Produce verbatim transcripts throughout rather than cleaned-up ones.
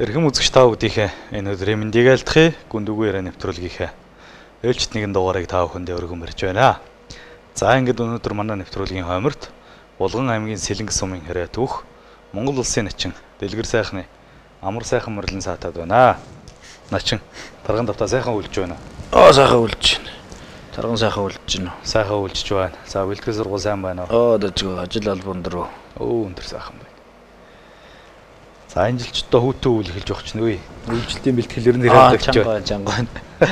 Эрхэм үзэгч та бүдийнхээ энэ өдрийн мэндийг айлтгая. Гүндүгүү яриа нэвтрүүлгийнхээ ээлжит нэгэн дугаарыг та бүхэндээ өргөн барьж байна. За ингээд өнөөдөр манай нэвтрүүлгийн хойморт Булган аймгийн Сэлэнг сумын хараа түүх Монгол улсын начин Дэлгэр сайхны амар сайхан мөрлөн саатаад байна. Начин тарган давтаа сайхан үлж байна. Аа сайхан үлж байна. Тарган сайхан үлж байна. Сайхан үлжиж байна. За бэлтгэл сургууль сайн байна уу? Аа дэжгүй ажил албан дээр. Оо өндөр сайхан байна. За энэ жил ч одоо хүүтэн үйл эхэлж байгаа ч нөө. Үйлчлэлтийн бэлтгэл ер нь ирээд байгаа ч байна. Чангай.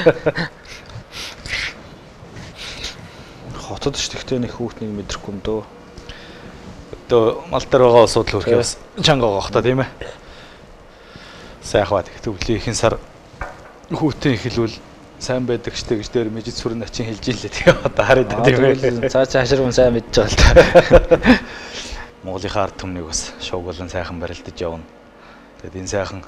Хотод ч тэгтээ нэг хүүтнийг мэдрэхгүй юм дөө. Одоо мал дээр байгаа асуудал хөрхий бас чанга байгаа хта тийм ээ. Сайхан бат төвлөхийн сар хүүтэн эхлүүл сайн байдаг штэ гэж дээр мэжид сүрэн начин хэлж ийлээ тэгээ одоо хараад тийм ээ. Цаа цаашруу сайн мэдж байгаа л та. Монголынхаа ард түмнийг бас шоуг болон сайхан барилдаж явна. Тэгэд энэ сайхан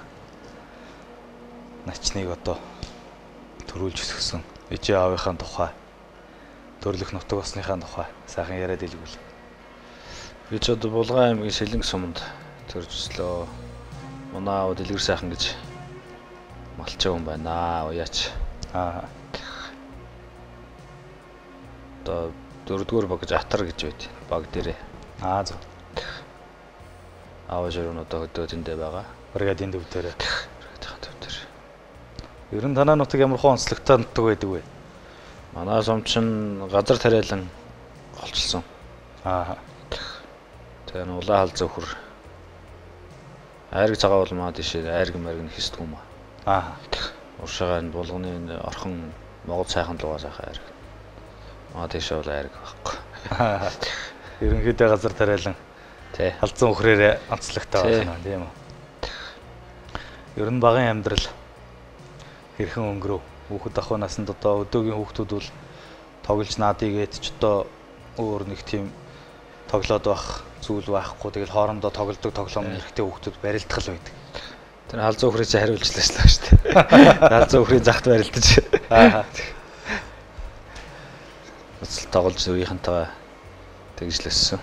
начныг одоо төрүүлж өсгсөн ээжээ аавынхаа тухай төрлөх нутаг осныхаа тухай сайхан яриад илгүүл. Би ч одоо Булган аймгийн Сэлэнг суманд төрж өслөө. Манай аав Дэлгэр сайхан гэж малчин хүн байна. Уяач. Аа. Одоо дөрөвдүгээр баг Атар гэж байд. Баг дээрээ. Аа зөв. Аав жирүүн одоо хөдөө тэндээ байгаа. Бригадын төв дээр. Бригадын төв дээр. Ер нь танаа нутаг ямар хон онцлогтой нутаг байдаг вэ? Манай сум чинь газар тариалан олчилсон. Аа. Тэгээ нь улаан хал зөвхөр. Айраг цагаан улмаа тийш айраг мэрэг хийсдэг юм аа. Аа. Уршагаа энэ Булганы орхон Монгол сайхан лугаа сайхан айраг. Аа тийш бол айраг байхгүй. Ерөнхийдөө газар тариалан тий халзан өхрээр онцлогтой байна тийм үү. Ер нь багын амьдрал хэрхэн өнгөрөв? Хүүхэд ах насанд одоо өдөөгийн хүүхдүүд бол тоглож наадыг ээд ч одоо өөр нэг тийм тоглоод байх зүйл байхгүй. Тэгэл хоорондоо тоглодог тоглоом хэрэгтэй хүүхдүүд барилдах л байдаг. Тэр халзан өхрийг чи хариулжлаа шүү дээ. Халзан өхрийн загт барилдаж. Аа. Өсөл тоглож өөрийнхөнтэй тэгжлэссэн.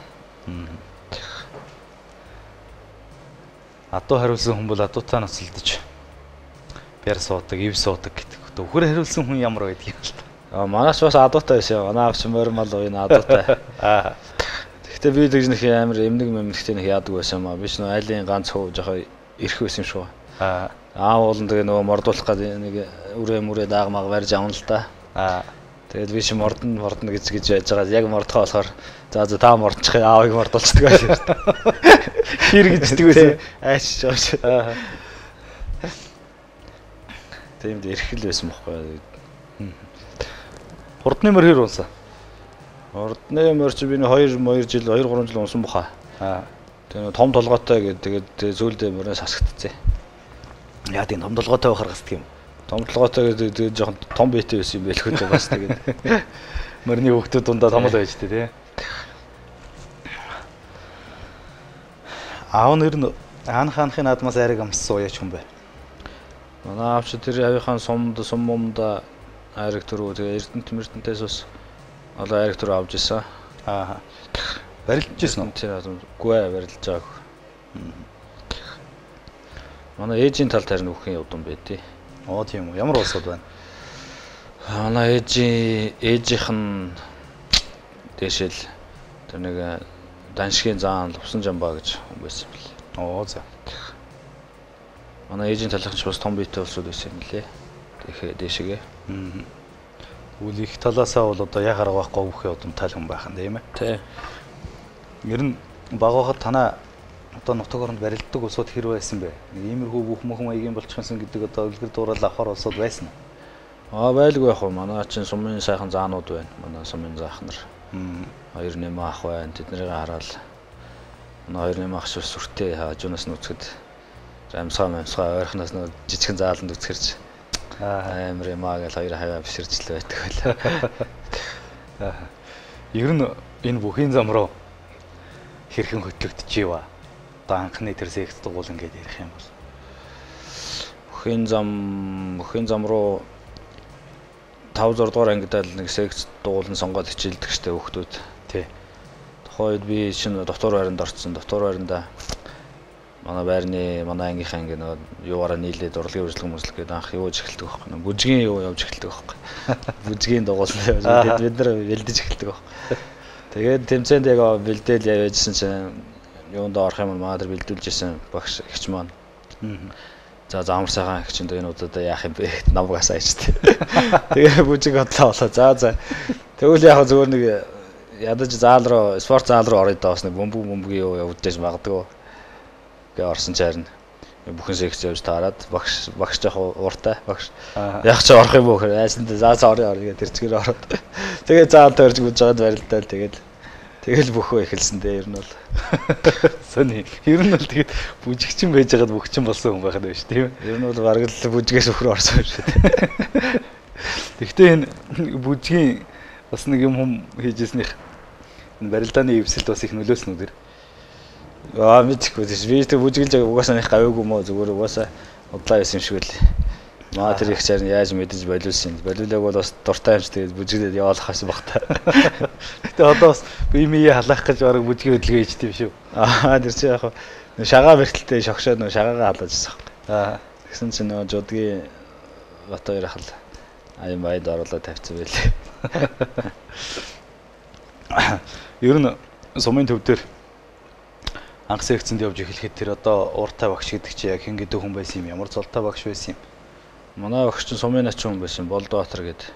Адуу хариулсан хүн бол адуутаа ноцолдож бяр суудаг, ив суудаг гэдэг. Өхөр хариулсан хүн ямар байдаг юм л та. Аа манаас бас адуутай байсан. Манай авч морь мал уйна адуутай. Аа. Гэхдээ би тэгж нэг амар эмнэг мэмнэгтэй нэг яадаг байсан юм аа. Би ч нөө айлын ганц хуу жохоо ирэх байсан юм шүү. Аа. Аав уулан тэгээ нөгөө мордуулах гэдэг нэг үрээ мүрээ даагмаг барьж авна л да. Аа. Тэгээд би чи мордон мордно гэж гэж байж байгаа. Яг мордохоо болохоор за за та мордчих аавыг мордуулцдаг байсан шүү дээ. Хэр гэждэг байсан. Айч жоош. Аа. Тэмд эрхэл байсан бохгүй. Хурдны мөр хэр унсан? Хурдны мөр чи би нэг хоёр жил хоёр гурван жил унсан баха. Аа. Тэгээ том толгойтой гэдэг тэгээд зөөлдөө мөрөөс хасагдцээ. Яа тийм том толгойтой байхаар гасдаг юм. Том толгойтой гэдэг жоохон том биетэй байсан юм байлгүй дээ бас тэгээд. Мөрний хүүхдүүд дундаа том л байж тээ тий. Аав нэр нь аан хаанхын наадмаас айраг амссан уяач хүн бай. Манай аав чи тэр авийнхаа сумд сум мумда айраг төрөө тэгээ Эрдэнэт Мэрдэнтээс бас олон айраг төрөө авч ирсэн. Аа. Барилдаж ирсэн үү? Тэр үгүй ээ барилдаж байгаагүй. Манай ээжийн талд харин үхэн явдан байдیں۔ Оо тийм үү. Ямар улсууд байна? Манай ээжийн ээжийнх нь дэшэл тэр нэг Даншгийн заан Лувсан жамбаа гэж хүн байсан юм лээ. Оо за. Манай ээжийн талынх нь бас том биетэй улсууд байсан юм лээ. Тэгэхээр дэшигээ. Аа. Үл их талаасаа бол одоо яг арга байхгүй бүхэн удамтай хүн байх юм тийм ээ. Тий. Ер нь баг хахад танаа одоо нутаг оронд барилддаг улсууд хэр байсан бэ? Нэг иймэрхүү бүх мөхөн маягийн болчихсон гэдэг одоо үлгэр дуурал авахар улсууд байсан уу? Аа байлгүй яг хөө манай чинь сумын сайхан заанууд байна. Манай сумын заах нар. Хоёр нэм ах байна. Тэднийг хараад манай хоёр нэм ах шиг сүртэй хажуунаас нь үзэхэд амсгаа амсгаа ойрхоноос нь жижигхэн зааланд үзгэрч амар юм аа гэж хоёр хаваа биширч л байдаг байлаа. Ер нь энэ бүхийн зам руу хэрхэн хөтлөгдөж ива? Одоо анхны тэр секц дугуул ингээд ярих юм бол бүхийн зам бүхийн зам руу тав зураг дугаар ангидаа л нэг секц дугуулн сонгоод хичээлдэг штэ хүүхдүүд. Тий. Тухайд би шинэ дотор байранд орсон. Дотор байранда манай байрны манай ангийнхаа ингээ нөгөө юугаараа нийлээд урлагийн үржлэг мөржлөг гэдэг анх юу эхэлдэг байхгүй. Бүжгийн юу явж эхэлдэг байхгүй. Бүжгийн дугуулсан бид нар бэлдэж эхэлдэг байхгүй. Тэгээд тэмцээнд яг бэлдээл явжсэн чинь юунд орох юм бол манай бэлдүүлжсэн багш эгч маань. За заамар сайхан эгч энэ удаа яах юм бэ гэд намайг асаажтэй. Тэгээ бүжиг бодлоо болоо. За за. Тэгвэл яг зөвөр нэг ядаж заал руу спорт заал руу орё даа бас нэг бөмбөг бөмбөгийн юу явуулж магадгүй. Гэ орсон чарна. Бүхэн секц явж таарад багш багш яг ууртай багш. Яг ч орох юм уу гэхээр айсанд заа заа орё орё гэдэг тэрчгээр ороод. Тэгээ заал төрж гүж жаад барилдаа тэгэл тэгэл бөхөө эхэлсэн дээ ер нь бол. Сони. Ер нь бол тэгээд бүжигчин байж байгаад бүхчин болсон хүн байхад байж тийм ээ. Ер нь бол бараг л бүжгээс өхөр орсон юм шүү дээ. Гэхдээ энэ бүжгийн бас нэг юм хүм хийжсэнийх энэ барилдааны эвсэлд бас их нөлөөсөн үү? Аа мэдхгүй тийм би тэр бүжгэлж угаасаа их гавьгүй мó зүгээр угаасаа удлаа байсан юм шиг л. Маа тэр их чарн яаж мэдэж болиулсан. Болиулаг бол бас дуртай юмч тэгээд бүжгэлээд явуулах хас багтаа. Гэтэ одоо бас бимие халаах гэж бараг бүжгийн хөдөлгөөн хийжтэй юм шүү. Аа тэр чи яг шагаа бэрхтэлтэй шогшоод нөгөө шагаагаа халаажсан. Аа тэгсэн чинь нөгөө жудгийн бат хоёр хал аян байд оруулаад тавьчихсан байлээ. Ер нь сумын төв дээр анх секцэнд явж эхлэхэд тэр одоо ууртай багш гэдэг чи яг хэн гэдэг хүн байсан юм? Ямар золтой багш байсан юм? Манай багш чинь сумын начин хүн байсан. Болдбаатар гэдэг.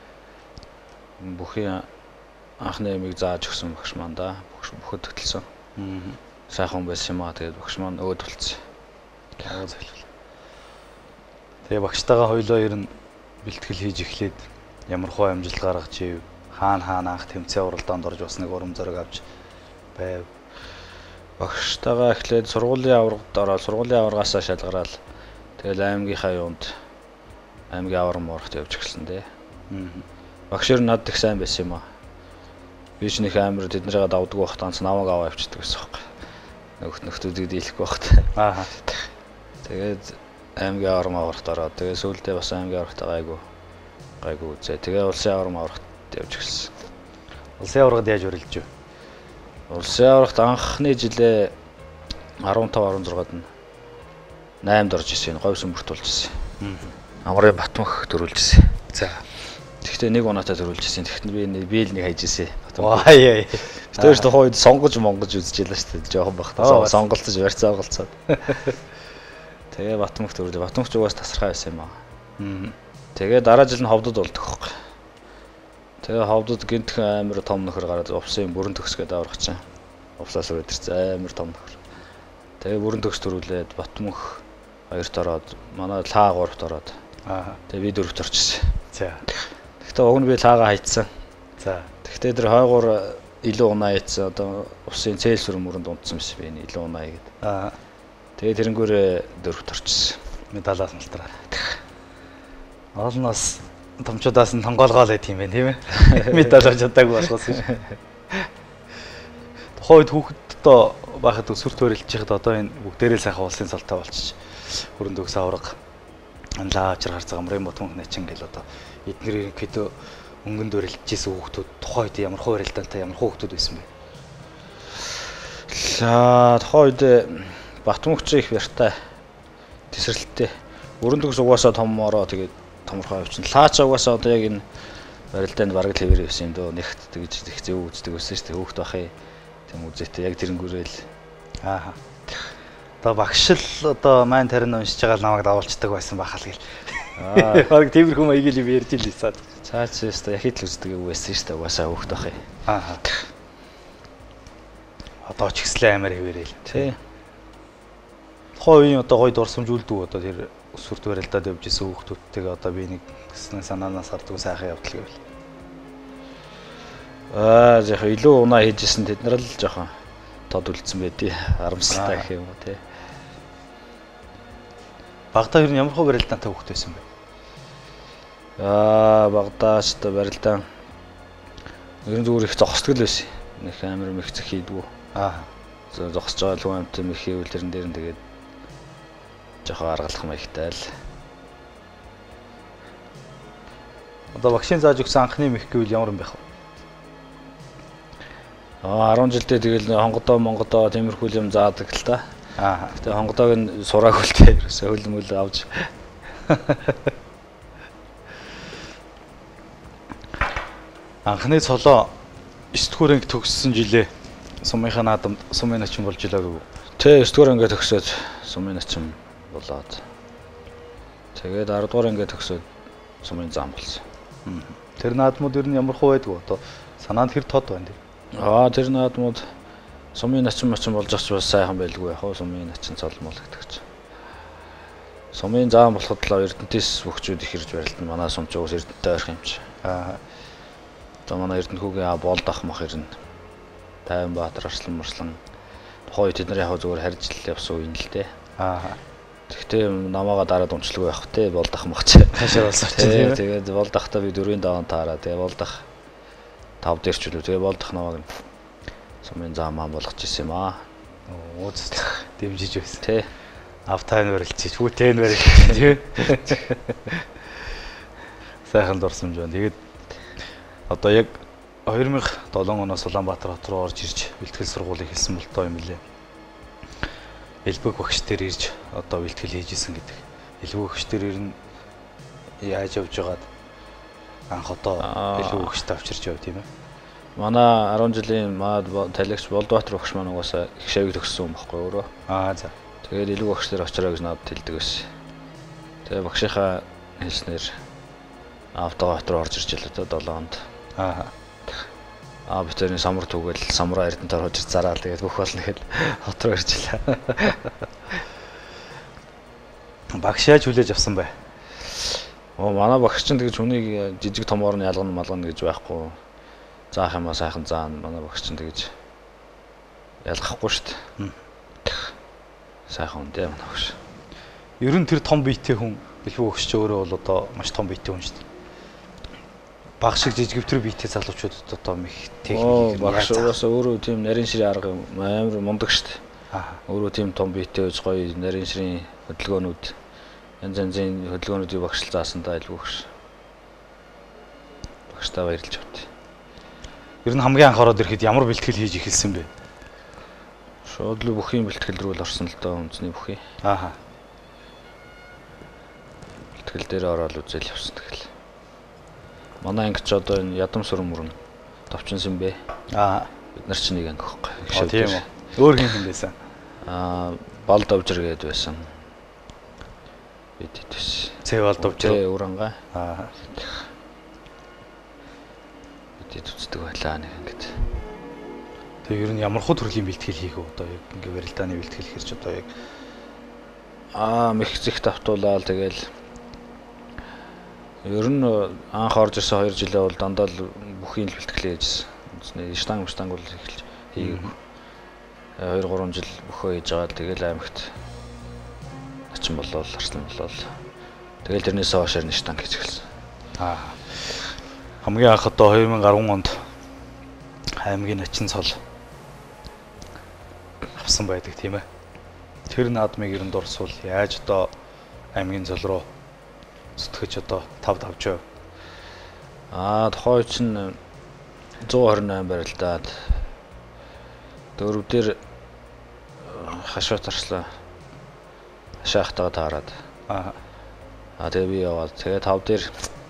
Бүхийн анхны ямиг зааж өгсөн багш маань да. Багш бүхэд хөтөлсөн. Аа. Сайхан хүн байсан юм аа. Тэгээд багш маань өөд болцсон. Аа зөвлөл. Тэгээ багштайгаа хоёлоо ер нь бэлтгэл хийж эхлээд ямар хөө амжилт гаргаж ив? Хаана хаана анх тэмцээн уралдаанд орж бас нэг урам зориг авч байв. Багштайгаа эхлээд сургуулийн аваргад ороод сургуулийн аваргаасаа шалгараад тэгэл аймгийнхаа юунд аймгийн аварга муурахт явж эхэлсэн дээ. Багш ер нь надад их сайн байсан юм аа. Би ч нэг амар тэднийгээ давдаг байх танц намайг аваа явчихдаг гэсэн юм. Нөхд нөхдүүдийг дийлэхгүй байхад. Аа. Тэгээд аймгийн аварга муурахт ороод тэгээд сүүлдээ бас аймгийн аваргатаа гайгүй гайгүй үзээ. Тэгээ улсын аварга муурахт явж эхэлсэн. Улсын аваргад яаж урилж вэ? Улсын аваргад анхны жилээ арван тав арван зургаад нь наймд орж ирсэн. Говь сүмбэрт болж ирсэн. Амрын Батмөх төрүүлж ирсэн. За. Тэгэхдээ нэг унаатай төрүүлж ирсэн. Тэгэхдээ би би л нэг хайж ирсэн. Ваа яа. Тэр ч тухайд сонгож монгож үзэж ялаа шүү дээ. Жохон бахтаа сонголцож барьцаа голцоод. Тэгээ Батмөх төрүүлээ. Батмөх ч угаас тасархай байсан юм аа. Тэгээ дараа жил нь ховдод болдог хөөх. Тэгээ ховдод гинтхэн амар том нөхөр гараад увсын бүрэн төгс гэдэг аврагч. Увсаас өрөөд ирсэн амар том нөхөр. Тэгээ бүрэн төгс төрүүлээд Батмөх хоёрт ороод манай лаа гуравт ороод. Аа. Тэгээ би дөрөвт орчихсон. За. Гэхдээ уг нь би лаагаа хайцсан. За. Гэхдээ тэр хойгоор илүү унаа яйцсан одоо усын цээл сүрэн мөрөнд унтсан биш би энэ илүү унаа гэдэг. Аа. Тэгээ тэрнгүүр дөрөвт орчихсон. Медалаас малтараа. Олноос томчуудаас нь тонгоолгоо л тийм байх тийм ээ. Медаль авч чадаагүй болохоос юм. Тухайд хүүхдтэй байхад өсвөр төрөлж чихад одоо энэ бүгдээрээ сайхан улсын цалтай болчих. Хүрэн төгс авраг анлаа авчир харцаг амрын Батмөх начин гэл одоо эдгээр хэд өнгөнд өрөлжсэн хүүхдүүд тухайд ямар хуу барилдаантай ямар хүүхдүүд байсан бэ? За тухайд Батмөхч их барьтай тесрэлттэй. Өрөн төгс угаасаа том ороо тэгээд томорхоо авчин. Лаачаа угаасаа одоо яг энэ барилдаанд бараг л хэвэр байсан юм дөө. Нэгт тэгж их зөв үздэг байсан шүү дээ. Хүүхд бахыг тийм үзээтэй яг тэрнгүүрэл. Аа. Одоо багш л одоо маань тарин уншиж байгаа л намайг давуулцдаг байсан бахал гэл. Аа. Бараг тиймэрхүү маягийн юм ярьж л ийсаад. Цаа чи өстө яхид л үздэг юм байсан шүү дээ. Угаасаа хүүхд бахыг. Аа. Одоо ч ихслээ амар хэвээрэл. Тий. Хойн одоо гоё дурсамжуулдаг одоо тэр өсвөрт барилдаад явж исэн хүүхдүүдтэйгээ одоо би нэг гэснээ санаанаас гардаг сайхан явдал гэвэл. Аа яг илүү унаа хийжсэн тэд нар л жоохон тод үлдсэн байдий. Арамсалтай гэх юм уу тий. Багтаа ер нь ямар хөө барилдаантай хүүхд байсан бэ? Аа багтаа ч та барилдаан ер нь зүгээр их зогсдог л байсан. Нэг амар мэгцэх хийдгүү. Аа. Зогсож байгаа л юмтай мэх хийвэл тэрэн дээр нь тэгээд жоохон аргалах маягтай л. Одоо багшийн зааж өгсөн анхны мэх гэвэл ямар юм бэ? Аа арван жилдээ тэгэл хонгодоо монгодоо тиймэрхүү юм заадаг л та. Аа. Гэтэ хонгодоог нь сурааг үлтэй ерөөсөө хөл мөл авч. Анхны цолоо девять дугаар анги төгссөн жилээ сумынхаа наадамд сумын начин болж илаа гэв. Тэ девять дугаар анги төгсөөд сумын начин болоод. Тэгээд десять дугаар анги төгсөөд сумын зам болсон. Тэр наадмууд ер нь ямар хөө байдг вэ? Одоо санаанд хэр тод байна тий. Аа тэр наадмууд сумын начин мачин болж авч бас сайхан байлгүй яг хоо сумын начин цолмол гэдэг чинь. Сумын зам болоход л Эрдэнэтээс хөгчүүд их ирж барилдана. Манай сумч уус Эрдэнэтэй ойрхон юм чи. Аа. Одоо манай Эрдэнэхүүгийн болдох мах ирнэ. Тайванбаатар, Арслан Марслан тухайн үед тэд нар яг зүгээр харж л явсан үе л дээ. Аа. Тэгтээ намаага дараад унцлаг байх те болдох мах чи. Хашаа болсон чинь. Тэгээд болдохтаа би дөрвийн даван таараа. Тэгээд болдох тав дээр ч үлээ. Тэгээд болдох намааг нь сумын зам маань болгож ирсэн юм аа. Ууц дэмжиж байсан. Тэ. Автайн барилчиж, хүүтэн барилчиж тий. Сайхан дурсамж байна. Тэгээд одоо яг two thousand seven оноос Улаанбаатар хот руу орж ирж бэлтгэл сургуулийг хэлсэн бол тоо юм лээ. Элбэг багш дээр ирж одоо бэлтгэл хийж исэн гэдэг. Элбэг багш дээр ирнэ яаж явж байгаад анх одоо элбэг багштай авчирч яв тийм ээ. Манай ten жилийн маад талагч Болдбаатар багш маань угаасаа их шавьг төгссөн юм баггүй өөрөө. Аа за. Тэгээд элбэг багш дээр очроо гэж надад хэлдэг байсан. Тэгээд багшийнхаа хэлснээр автогоо хот руу орж ирж байлаа та seven онд. Аа. Аа битэрний самар түгэл самураа Эрдэнэт орж зараад тэгээд бүх болно гэхэд хот руу иржлээ. Багш яаж хүлээж авсан бэ? Оо манай багш чинь тэгж хүнийг жижиг томоор нь ялгана малгана гэж байхгүй. Заах юмаа сайхан заана. Манай багш чинь тэгж ялгахгүй шүү дээ. Сайхан үнтэй манай багш. Ер нь тэр том биетэй хүн элбэг багш ч өөрөө бол одоо маш том биетэй хүн шүү дээ. Баг шиг жижигвтер биетэй залуучуудад одоо их техник багш угаасаа өөрөө тийм нарийн ширийн арга амар мундаг шүү дээ. Аа. Өөрөө тийм том биетэй үз гоё нарийн ширийн хөдөлгөөнүүд янз янзын хөдөлгөөнүүдийг багшил заасан даа илүү багш. Багштай баярлж авт. Ер нь хамгийн анх ороод ирэхэд ямар бэлтгэл хийж эхэлсэн бэ? Шууд л бүхий бэлтгэл рүү л орсон л доо үнцний бүхий. Ааха. Бэлтгэл дээр ороод үзэл явсан тэгэл. Манай анги ч одоо энэ ядам сүрэн мөрөн товчинсан бэ. Аа. Бид нар ч нэг анги Аа байхгүй. тийм үү. Өөр хин хин байсан. Аа бал довжир гээд байсан. Бид итвс. Цэвал довжир. Тэ уранга. Аа. Бид итвцдэг байлаа нэг ангид. Тэгээ ер нь ямар хуу төрлийн бэлтгэл хийх вэ? Одоо яг ингээ барилдааны бэлтгэл хэрч одоо яг аа мэгцэгт автуулаад тэгэл ер нь анх орж ирсэн two жилээ бол дандаа л бүхий л бэлтгэл хийжсэн. Үзнэ штанг штанг бол эхэлж хийгээгүй. two three жил бөхөө хийж байгаа. Тэгэл аймагт начин болол арслан болол. Тэгэл тэрнээс хойш нь штанг хийж эхэлсэн. аа хамгийн анх одоо two thousand ten онд аймгийн начин цол авсан байдаг тийм ээ. Тэр наадмыг ер нь дурсвал яаж одоо аймгийн цол руу зүтгэж одоо five тавж байв. Аа тухайн чинь one twenty-eight барилдаад дөрөв дээр хашаат арслаа. Хашаахтаа таарад. Аа. Аа тэгээ би яваад тэгээ five дээр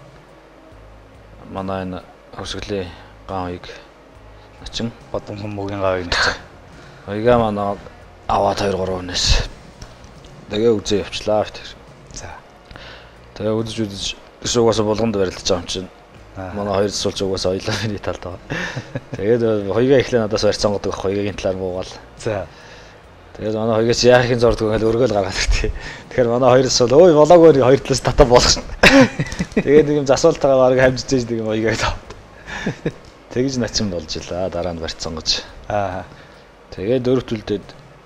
манай энэ өсгөлийн гаавыг начин Бадам хүмүүгийн гаавыг начин. Ойга манай аваад two three өнөөс. Тэгээ үзээ явчлаа тэр. За. Тэгээ үзэж үзэж шуугаас болгонд барилдаж байгаа юм чинь. Манай хоёр засуулч угаасаа ойлоо миний талд байгаа. Тэгээд хоёгаа ихлэ надаас барьцсан годог хоёгагийн талаар буугаал. За. Тэгээд манай хоёгаас яахын зордгоо хэл өргөөл гаргаад иртээ. Тэгэхээр манай хоёр засуул ой болоогүй хоёр талаас татаа болгосон. Тэгээд нэг юм засуултайгаа баг хамжиж ийж нэг юм хоёгаа тав. Тэгж начин болж илаа дараа нь барьцсан гэж. Аа. Тэгээд дөрөвт үлдээд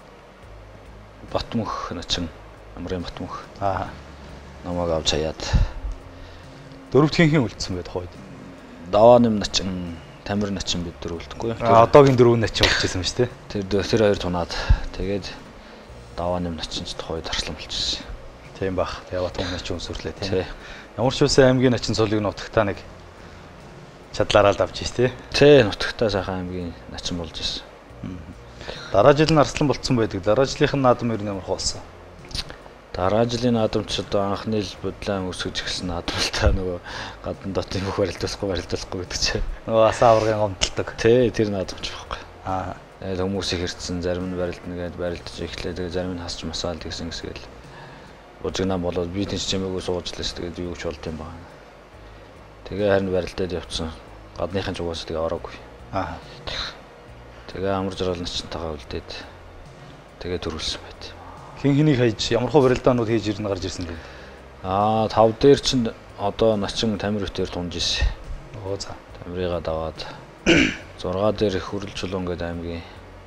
Батмөх начин амрын Батмөх. Аа. Намайг авч хаяад Дөрөвт хин хин үлдсэн байд хойд. Давааним начин, Тамир начин бид дөрөв үлдэхгүй. А одоогийн дөрөв начин болчихсон юм шүү дээ. Тэр тэр хоёр тунаад тэгээд Давааним начин ч хойд арслан болчихсон. Тийм бах. Тэгээ Батмөх начин өсвөрлээ тийм. Ямар ч үсэн аймгийн начин цолыг нутагтаа нэг чадлаараа л авч ийс тий. Тий, нутагтаа сайхан аймгийн начин болж ирсэн. Дараа жил нь Арслан болцсон байдаг. Дараа жилийнх нь наадам ер нь ямар хоосон? Дараа жилийн наадамч одоо анхны л бодлон өсгөж эхэлсэн наадам л та нөгөө гадна дотын бүх барилдуулахгүй барилдуулахгүй гэдэг чинь. Нөгөө асаа аврагын гомдолдог. Тий, тэр наадамч байхгүй. Аа. Тэгээд хүмүүсийг хэрцсэн, зарим нь барилдана гэдээ барилдаж эхлэе. Тэгээд зарим нь хасч масаал гэсэн гэсгээл. Бужигнаа болоод би тэнч чимээгүй сууж лээс тэгээд юу ч болд юм байна. Тэгээ харин барилдаад явцсан. Гадныхын ч угаасаа тэгээ ороогүй. Аа. Тэгээ амар жаргал начтайгаа үлдээд тэгээ төрүүлсэн байт. Хин хэнийг хайж ямар хөө барилдаанууд хийж ирнэ гарч ирсэн дээ. Аа, тав дээр чинь одоо начин Тамир өвтөр тунж ирсэн. Оо за. Тамирыгаа даваад зургаа дээр хөрөл чулуун гэдэг аймгийн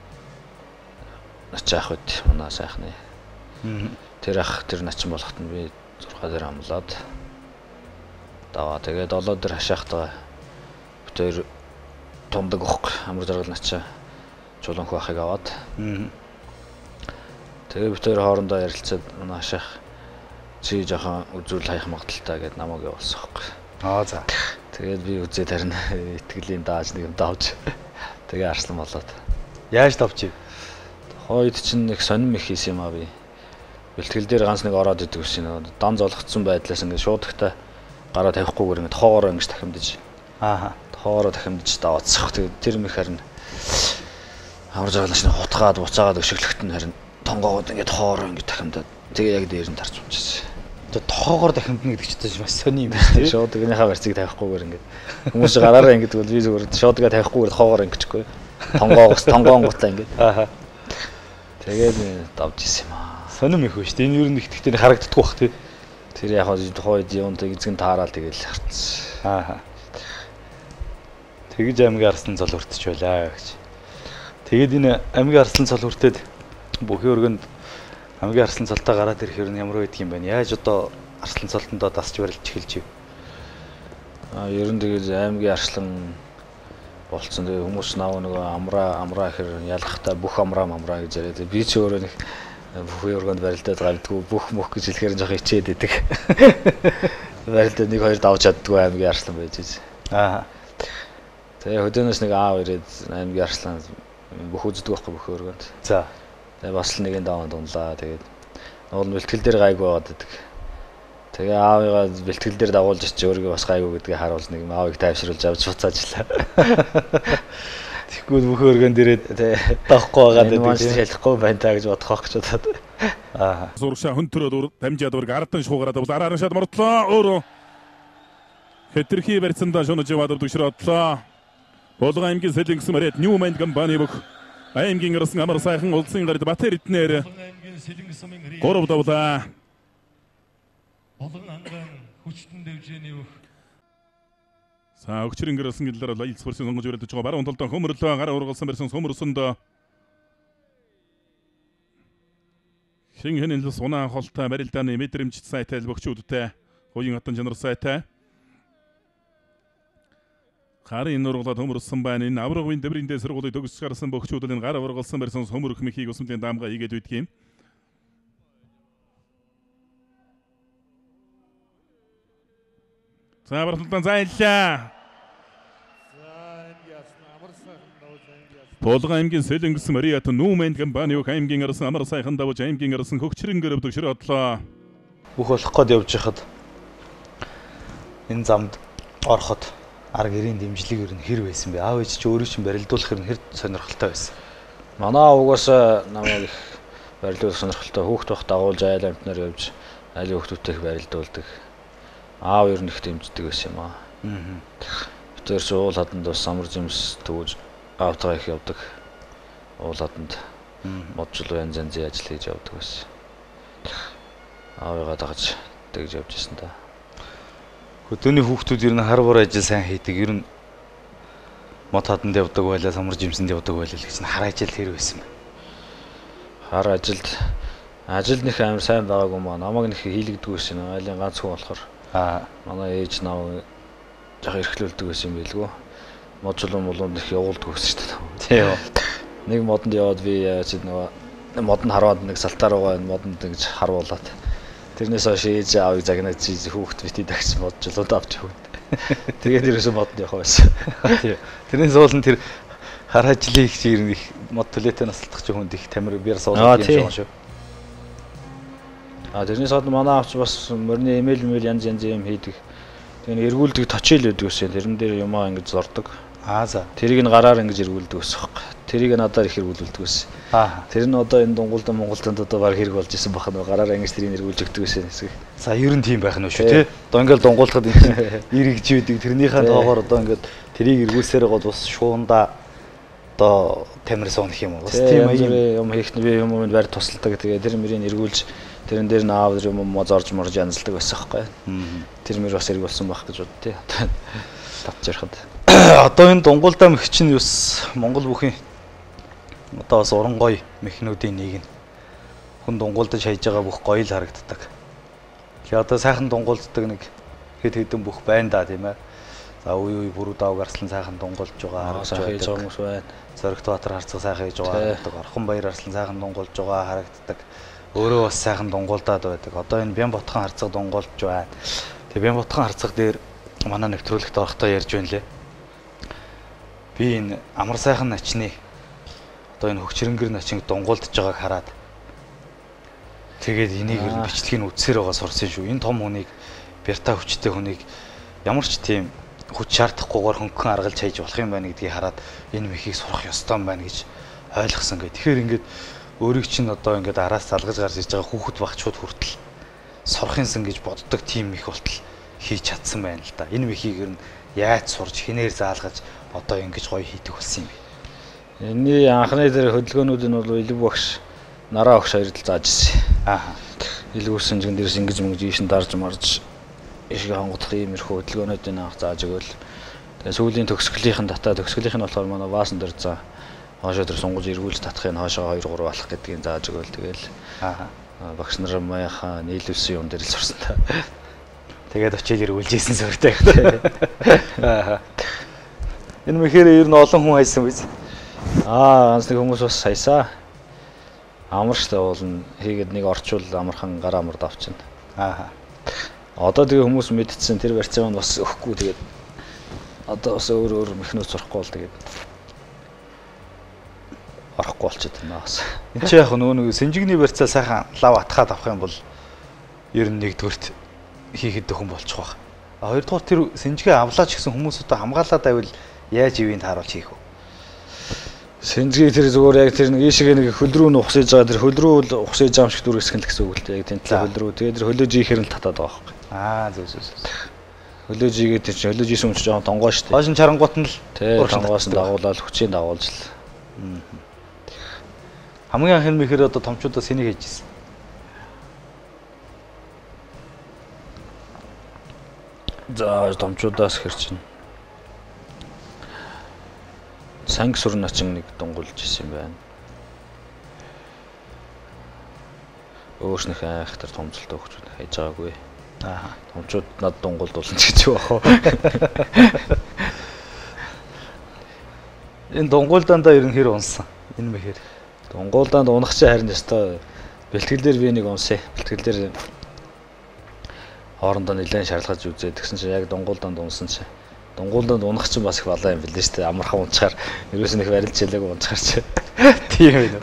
начин ах байт. Манай сайхны. Тэр ах тэр начин болохт нь би зургаа дээр амлаад даваа. Тэгээ долоо дээр хашаахтаа битээр тундаг уухгүй. Амар жаргал начаа чулуун хөө ахыг аваад. Тэгээ битээр хоорондоо ярилцаад манай хашаах чи жоохон үзүүл хаях магадaltaа гэд намайг явуулсан уухгүй. Аа за. Тэгээд би үзээд харин итгэлийн дааж нэг юм давж тэгээ Арслан болоод. Яаж давчих? Хойд чинь нэг сонирм их хийсэн юм аа би. Бэлтгэл дээр ганц нэг ороод идэг ус нэг дан золгоцсон байдлаас ингээд шуудагтай гараа тавихгүйгээр ингээд тоогоороо ингэж тахимдаж. Аа. Тоогоороо тахимдаж даваацсах. Тэгээд тэр мэх харин амар жаргалаш нэг хутгаад буцаагаад өшөглөхт нь харин тонгоогод ингээд хоороо ингээд тахимдаад тэгээ яг дээр нь тарч унчихсан. Тэгээ тоогоор дахимдна гэдэг чинь маш сони юм байна тийм. Шуудгийнхаа барьцыг тавихгүйгээр ингээд хүмүүс гараараа ингээд бол би зүгээр шуудгаа тавихгүйгээр тоогоор ингэчихгүй. Тонгоогоос тонгоонгуутлаа ингээд. Аа. Тэгээд давж исэн юм аа. Сонирм их шүү дээ. Энэ юу нэг ихтэй харагддаггүй бах тий. Тэр яг хоо тухайд юунтай эзэн таараад тэгэл харцсан. Аа. Тэгж аймгийн Арслан цол хүртэж байлаа гэж. Тэгээд энэ аймгийн Арслан цол хүртээд бүхий өргөнд аймгийн Арслан цолтой гараад ирэх юм ямар байдаг юм бэ? Яаж одоо Арслан цолтондоо дасч барилж эхэлж ив? Аа, ер нь тэгээд аймгийн Арслан болцсон. Тэгээ хүмүүс наав нөгөө амраа амраа гэхэр ялахтаа бүх амраа амраа гэж яриад. Би ч өөрөө нэг бүхий өргөнд барилдаад гавдгүй бүх мөх гэж хэлэхээр жоох ичээд идэг. Барилдаад нэг хоёр давж чаддгүй аймгийн Арслан байж байгаа. Аа. Тэгээ хөдөөнөөс нэг аав ирээд аймгийн Арслан бүх үздэг байхгүй бүхий өргөнд. За. Тэгээ бас л нэгэн даваа дунлаа. Тэгээд уул бэлтгэл дээр гайгүй байгаад идэг. Тэгээ аавыгаа бэлтгэл дээр дагуулж чи өөрийгөө бас гайгүй гэдгийг харуул нэг аавыг тайвшруулж авч буцаачлаа. Тэгвэл бүхий өргөнд ирээд давахгүй байгаад идэг. Маш шалахгүй байна та гэж бодох байх гэж бодоод. Аа. Сургшаа хөнтөрөөр дамжаад ураг ардын шуугараад бол араар шат мордлоо. Өөрөө хэтэрхий барьцандаа шунаж яваад өгшрөөдлөө. Болгон аймгийн Сэлэнгс мэрэд Ньюмэнд компани бүх аймгийн Арслан амар сайхан улсын гард Батэр эднэр гурав давлаа. Болгон анган хүчтэн дэвжээний бүх За өгчрэн гэрэлсэн гэлээр лаялц хөрсөн сонгож өрөлдөж байгаа баруун талдаа хөмөрлөө гараа ургалсан барьсан сөмөрсөнд хин хинэн л сунаа холтой барилдааны мэдрэмж сайтай бөхчүүдтэй хоёрын хатан жанр сайтай Гарын нургалаад хөмөрсөн байна. Энэ аврагын дэврийн дээр сургуулийг төгс гарсан бөхчүүд энэ гараа ургалсан барьсан сөмөрөх мөхийг усмлийн даамга игээд үйдэг юм. За баруун зайлаа. Болгон аймгийн Сэлэнгс Мариат Нүүмэнд компани бүх аймгийн Арслан амар сайхан давж аймгийн Арслан хөгчрэн гэрв төгшрөөдлөө. Бүх болох гээд явж хахад энэ замд ороход арга гэрийн дэмжлэг ер нь хэр байсан бэ? Аав ээж чи өөрөө чинь барилдуулах ер нь хэр сонирхолтой байсан? Манай угаасаа намайг их барилдуулах сонирхолтой хүүхд байх дагуулж айл амтнаар явж айл хүүхдүүдтэй их барилдуулдаг. Аав ер нь их дэмждэг байсан юм аа. Аа. Тэр суул хаданд бас амар жимс төвж аавтайгаа их явдаг. Уул хаданд модчл янз янзын ажил хийж явдаг байсан. Аавыгаа дагаж тэгж явж ирсэн та. Хөдөөний хүүхдүүд ер нь хар бор ажил сайн хийдэг. Ер нь мод хаданд явдаг байлаа, самар жимсэнд явдаг байлаа гэж хар ажил хэр байсан бэ? Хар ажилд ажилд нэг амар сайн байгаагүй маа. Намайг нэг хийлэгдэг байсан. Айлын ганц хүн болохоор. Аа, манай ээж наваа жах эрхлүүлдэг байсан юм билгүү. Модчлон молонд их явуулдаг байсан шүү дээ. Тийм. Нэг модонд яваад би яаж нөгөө мод нь хараад нэг салтаар байгаа модонд ингэж харуулаад тэрнээс хойш ээж аавыг загнаад чи хүүхд бити дагч модчлоод авч өгд. Тэгээд ерөөсөө модонд явах байсан. Тийм. Тэрнээс уулын тэр Хараажлыг чинь их мод төлөөтэй насалтах ч хүнд их тамир биер суулгах юм шиг шүү. А тэрнээс гадна манай авч бас мөрний эмэйл мэл янз янз юм хийдэг. Тэгээ эргүүлдэг точил байдаг гэсэн. Тэрэн дээр юмаа ингэж зордог. Аа за. Тэрийг нь гараар ингэж эргүүлдэг гэсэн юм байна. Тэрийг надаар их эргүүлдэг гэсэн. Аа. Тэр нь одоо энэ Дунгулд Монголд одоо баг хэрэг болж исэн бахна гараар ингэж тэрийг эргүүлж өгдөг гэсэн хэсэг. За ер нь тийм байх нь шүү тий. Одоо ингээл дунгуулахад энэ эргэж үйдэг. Тэрнийхээ тоогоор одоо ингээд тэрийг эргүүлсээр гол бас шуунда одоо тамир суунах юм уу? Бас тийм юм хийх нь би юм юм барь тусалдаг. Тэгээ тэр мөрийг эргүүлж тэрэн дээр наав юм мо зорж морж янзлдаг байсан байхгүй. Тэр мөр бас эргүүлсэн байх гэж бод тий. Татж ярахад. Одоо энэ Дунгулдаа мэх чинь юус Монгол бүхийн одоо бас уран гоё мехнүүдийн нэг нь. Хүн дунгуулдаж хайж байгаа бүх гоё л харагддаг. Тэгээ одоо сайхан дунгуулддаг нэг хэд хэдэн бүх байна да тийм ээ. За үе үе бүрүү даав гарслан сайхан дунгуулж байгаа харагдаж байгаа хүмүүс байна. Зоригт Баатар харцаг сайхан хийж байгаа харагддаг. Орхон баяр арслан сайхан дунгуулж байгаа харагддаг. Өөрөө бас сайхан дунгуулдаад байдаг. Одоо энэ Бямботхон харцаг дунгуулж байна. Тэгээ Бямботхон харцаг дээр манай нэвтрүүлэгт орохдоо ярьж байна лээ. Би энэ амар сайхан начны одоо энэ хөгчрөнгөр начинг дунгуулдж байгааг хараад тэгээд энийг ер нь бичлэгийг үтсээр байгаа сурсан шүү. Энэ том хүнийг бярта хүчтэй хүнийг ямар ч тийм хүч шаардахгүйгээр хөнгөн аргалж хайж болох юм байна гэдгийг хараад энэ мехийг сурах ёстой юм байна гэж ойлгосон гэ. Тэгэхээр ингээд өөрийг чинь одоо ингээд араас залгаж гарч иж байгаа хүүхэд багчууд хүртэл сурах юмсан гэж боддог тийм мэх болтол хийж чадсан байна л да. Энэ мехийг ер нь яаж сурж хинээр заалгаж одоо ингэж гоё хийдэг болсон юм бэ? Энийн анхны дээр хөдөлгөөнүүд нь бол Илэг багш, Нараа багш хоёрд л зааж ирсэн. Аа. Илэг үсэн жин дээрс ингэж мөнгө ийшин дарж марж ишиг хангах иймэрхүү хөдөлгөөнүүдийг анх зааж өгөөл. Тэгээ сүүлийн төгсгөлийн дата төгсгөлийн нь болохоор манай Ваасан дээр за хоошоо дээр сунгаж эргүүлж татахыг хоошоо хоёр гурав алах гэдгийг зааж өгөөл. Тэгээл аа. Багш нар маяхан нийлүүлсэн юм дээр л сурсан та. Тэгээд очиж эргүүлж ийсэн зөртэй. Аа. Энэ мэхээр ер нь олон хүн хайсан биз? Аа, ганц нэг хүмүүс бас саясаа амар штэ уулна хийгээд нэг орчуул амархан гараа амард авчихна. Аа. Одоо тэгээ хүмүүс мэдчихсэн тэр барьцаа нь бас өгөхгүй тэгээд одоо бас өөр өөр мехнүүд сурахгүй бол тэгээд орохгүй болчиход байна бас. Энд чи яг нөгөө нэг синжигний барьцаа сайхан лав атхаад авах юм бол ер нь нэгдүгürt хийхэд дөхөн болчих واخ. А хоёрдугаар тэр синжигээ авлаач гэсэн хүмүүс одоо хамгаалаад байвал яаж ивэнд харуулж хийх вэ? Синжиг тэр зүгээр яг тэр нэг ийшээ нэг хөл рүү нь ухсаж байгаа тэр хөл рүү л ухсаж байгаа юм шиг дүргэсгэн л гэсэн үг л дээ. Яг тэнцээ хөл рүү. Тэгээд тэр хөлөө жийхээр нь татаад байгаа байхгүй. Аа зөв зөв зөв. Хөлөө жийгээд тэр чинь хөлөө жийсэн хүн ч жоохон тонгоо шүү дээ. Хойш нь чарангуут нь л тий тонгоос нь дагуулаад хүчийн дагуулж л. Хамгийн анхны мэхээр одоо томчуудаас энийг хийжсэн. За томчуудаас хэр чинь санг сүр начин нэг дунгуулж исэн юм байна. Өөрснөх айхтар томцолтой хөгчүүд хайж байгаагүй. Аа. Томчууд над дунгуулдуулна гэж баах. Энэ дунгуулдаандаа ер нь хэр унсан? Энэ мэхээр. Дунгуулдаанд унах чинь харин өстой бэлтгэл дээр би нэг унсаа. Бэлтгэл дээр хоорондоо нэлээд шаарлаж үзээ. Тэгсэн чинь яг дунгуулдаанд унсан чинь дунгуулданд унах чинь бас их балаа юм билээ шүү дээ. Амархан унцахаар ерөөс нь их барилж хэлээг унцахаар чи. Тийм байна.